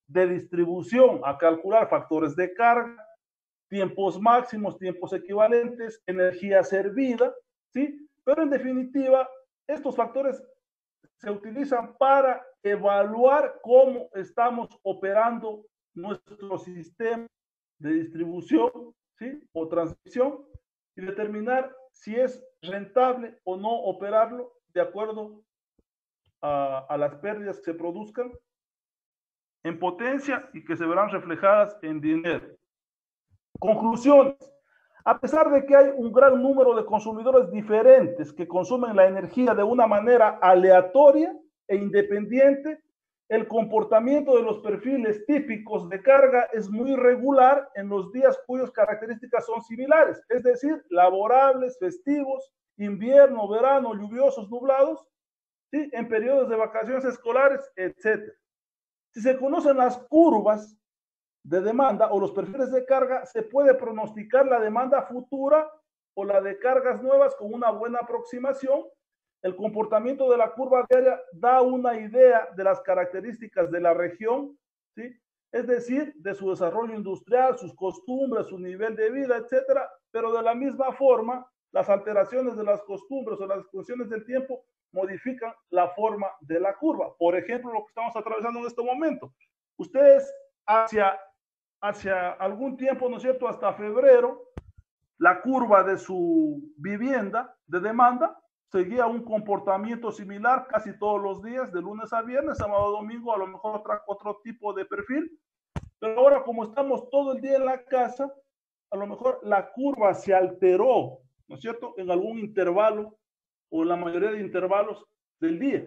de distribución, a calcular factores de carga, tiempos máximos, tiempos equivalentes, energía servida, ¿sí? Pero en definitiva, estos factores se utilizan para evaluar cómo estamos operando nuestro sistema de distribución, ¿sí? O transmisión, y determinar si es rentable o no operarlo de acuerdo a las pérdidas que se produzcan en potencia y que se verán reflejadas en dinero. Conclusiones. A pesar de que hay un gran número de consumidores diferentes que consumen la energía de una manera aleatoria e independiente, el comportamiento de los perfiles típicos de carga es muy regular en los días cuyas características son similares, es decir, laborables, festivos, invierno, verano, lluviosos, nublados, ¿sí? En periodos de vacaciones escolares, etc. Si se conocen las curvas de demanda o los perfiles de carga, se puede pronosticar la demanda futura o la de cargas nuevas con una buena aproximación. El comportamiento de la curva diaria da una idea de las características de la región, ¿sí? Es decir, de su desarrollo industrial, sus costumbres, su nivel de vida, etcétera, pero de la misma forma, las alteraciones de las costumbres o las cuestiones del tiempo modifican la forma de la curva. Por ejemplo, lo que estamos atravesando en este momento. Ustedes hacia algún tiempo, ¿no es cierto?, hasta febrero, la curva de su vivienda de demanda seguía un comportamiento similar casi todos los días, de lunes a viernes, sábado a domingo, a lo mejor otro tipo de perfil. Pero ahora, como estamos todo el día en la casa, a lo mejor la curva se alteró, ¿no es cierto?, en algún intervalo o en la mayoría de intervalos del día.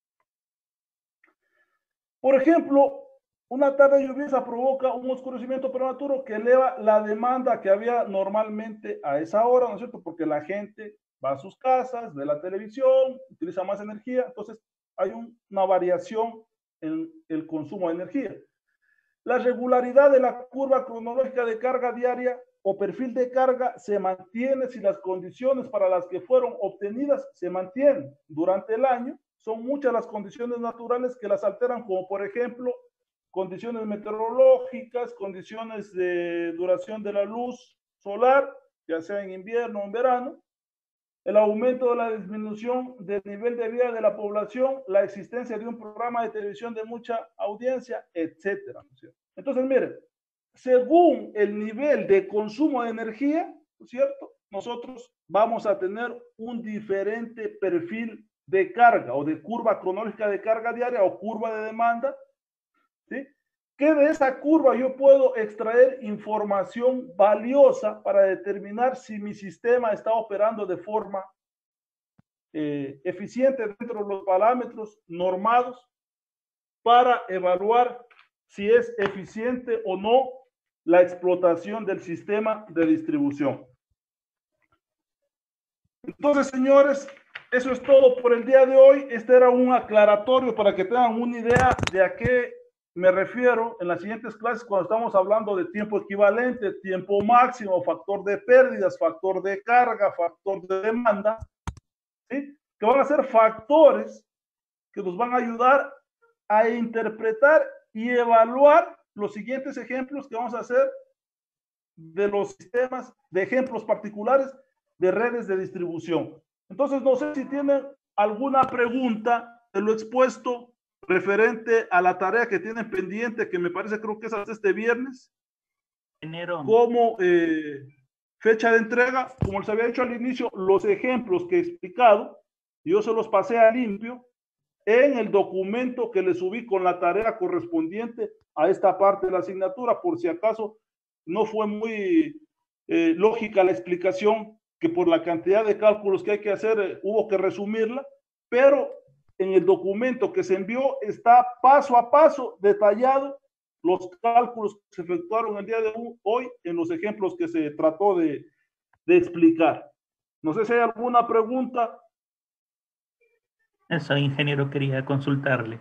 Por ejemplo, una tarde lluviosa provoca un oscurecimiento prematuro que eleva la demanda que había normalmente a esa hora, ¿no es cierto? Porque la gente va a sus casas, ve la televisión, utiliza más energía, entonces hay una variación en el consumo de energía. La regularidad de la curva cronológica de carga diaria o perfil de carga se mantiene si las condiciones para las que fueron obtenidas se mantienen durante el año. Son muchas las condiciones naturales que las alteran, como por ejemplo condiciones meteorológicas, condiciones de duración de la luz solar, ya sea en invierno o en verano, el aumento de la disminución del nivel de vida de la población, la existencia de un programa de televisión de mucha audiencia, etcétera. Entonces, miren, según el nivel de consumo de energía, ¿no es cierto?, nosotros vamos a tener un diferente perfil de carga o de curva cronológica de carga diaria o curva de demanda, ¿sí? Que de esa curva yo puedo extraer información valiosa para determinar si mi sistema está operando de forma eficiente dentro de los parámetros normados para evaluar si es eficiente o no la explotación del sistema de distribución. Entonces, señores, eso es todo por el día de hoy. Este era un aclaratorio para que tengan una idea de a qué me refiero en las siguientes clases cuando estamos hablando de tiempo equivalente, tiempo máximo, factor de pérdidas, factor de carga, factor de demanda, ¿sí? Que van a ser factores que nos van a ayudar a interpretar y evaluar los siguientes ejemplos que vamos a hacer de los sistemas, de ejemplos particulares de redes de distribución. Entonces, no sé si tienen alguna pregunta de lo expuesto referente a la tarea que tienen pendiente, que me parece, creo que es hasta este viernes, como fecha de entrega. Como les había dicho al inicio, los ejemplos que he explicado, yo se los pasé a limpio en el documento que les subí con la tarea correspondiente a esta parte de la asignatura, por si acaso no fue muy lógica la explicación, que por la cantidad de cálculos que hay que hacer hubo que resumirla, pero en el documento que se envió está paso a paso detallado los cálculos que se efectuaron el día de hoy en los ejemplos que se trató de explicar. No sé si hay alguna pregunta. Eso, ingeniero, quería consultarle.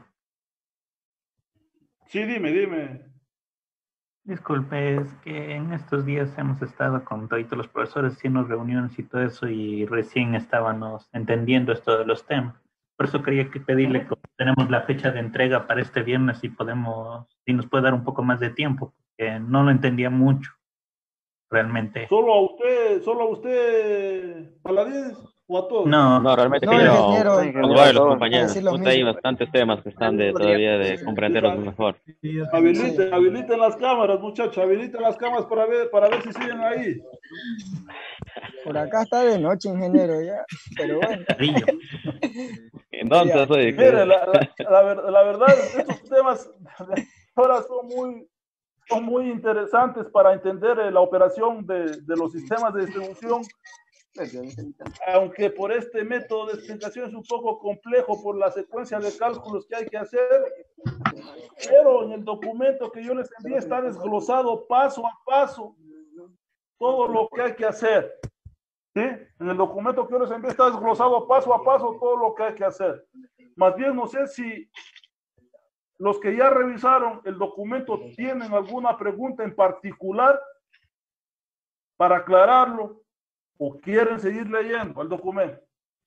Sí, dime. Disculpe, es que en estos días hemos estado con todos los profesores haciendo reuniones y todo eso y recién estábamos entendiendo esto de los temas. Por eso quería pedirle, como tenemos la fecha de entrega para este viernes, si nos puede dar un poco más de tiempo, porque no lo entendía mucho, realmente. ¿Solo a usted, Paladines, o a todos? No, realmente No, que ingeniero, a varios los todos compañeros. decir lo Justo hay mismo. bastantes temas que están todavía de comprenderlos mejor. Habiliten las cámaras, muchachos, habiliten las cámaras para ver si siguen ahí. Por acá está de noche, ingeniero, ya. Pero bueno. Entonces, oye, Mire, la verdad, estos temas ahora son muy interesantes para entender la operación de los sistemas de distribución, aunque por este método de explicación es un poco complejo por la secuencia de cálculos que hay que hacer, pero en el documento que yo les envié está desglosado paso a paso todo lo que hay que hacer. ¿Sí? En el documento que yo les envié está desglosado paso a paso todo lo que hay que hacer. Más bien, no sé si los que ya revisaron el documento tienen alguna pregunta en particular para aclararlo o quieren seguir leyendo el documento.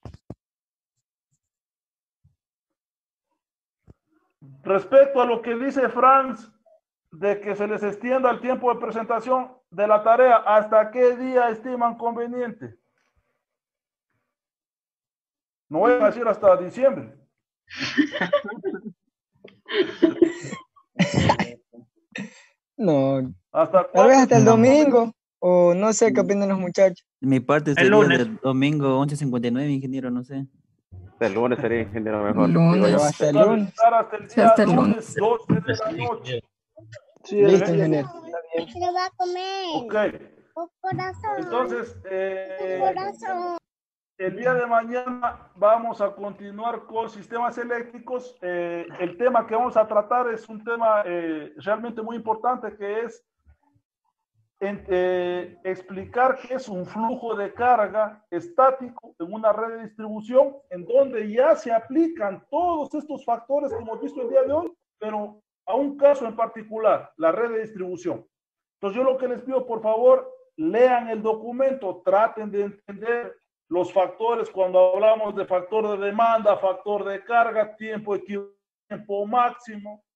Respecto a lo que dice Franz de que se les extienda el tiempo de presentación de la tarea, ¿hasta qué día estiman conveniente? No voy a decir hasta diciembre. No. Tal vez hasta el domingo, o no sé qué opinan los muchachos. Mi parte sería el domingo 11:59, ingeniero, no sé. El lunes sería, ingeniero, mejor. Lunes, hasta el lunes. Hasta el lunes, 12 de la noche. Sí, listo, ingeniero. Lo va a comer. Ok. Entonces, el día de mañana vamos a continuar con sistemas eléctricos. El tema que vamos a tratar es un tema realmente muy importante, que es explicar qué es un flujo de carga estático en una red de distribución, en donde ya se aplican todos estos factores que hemos visto el día de hoy, pero a un caso en particular, la red de distribución. Entonces yo lo que les pido, por favor, lean el documento, traten de entender los factores cuando hablamos de factor de demanda, factor de carga, tiempo máximo,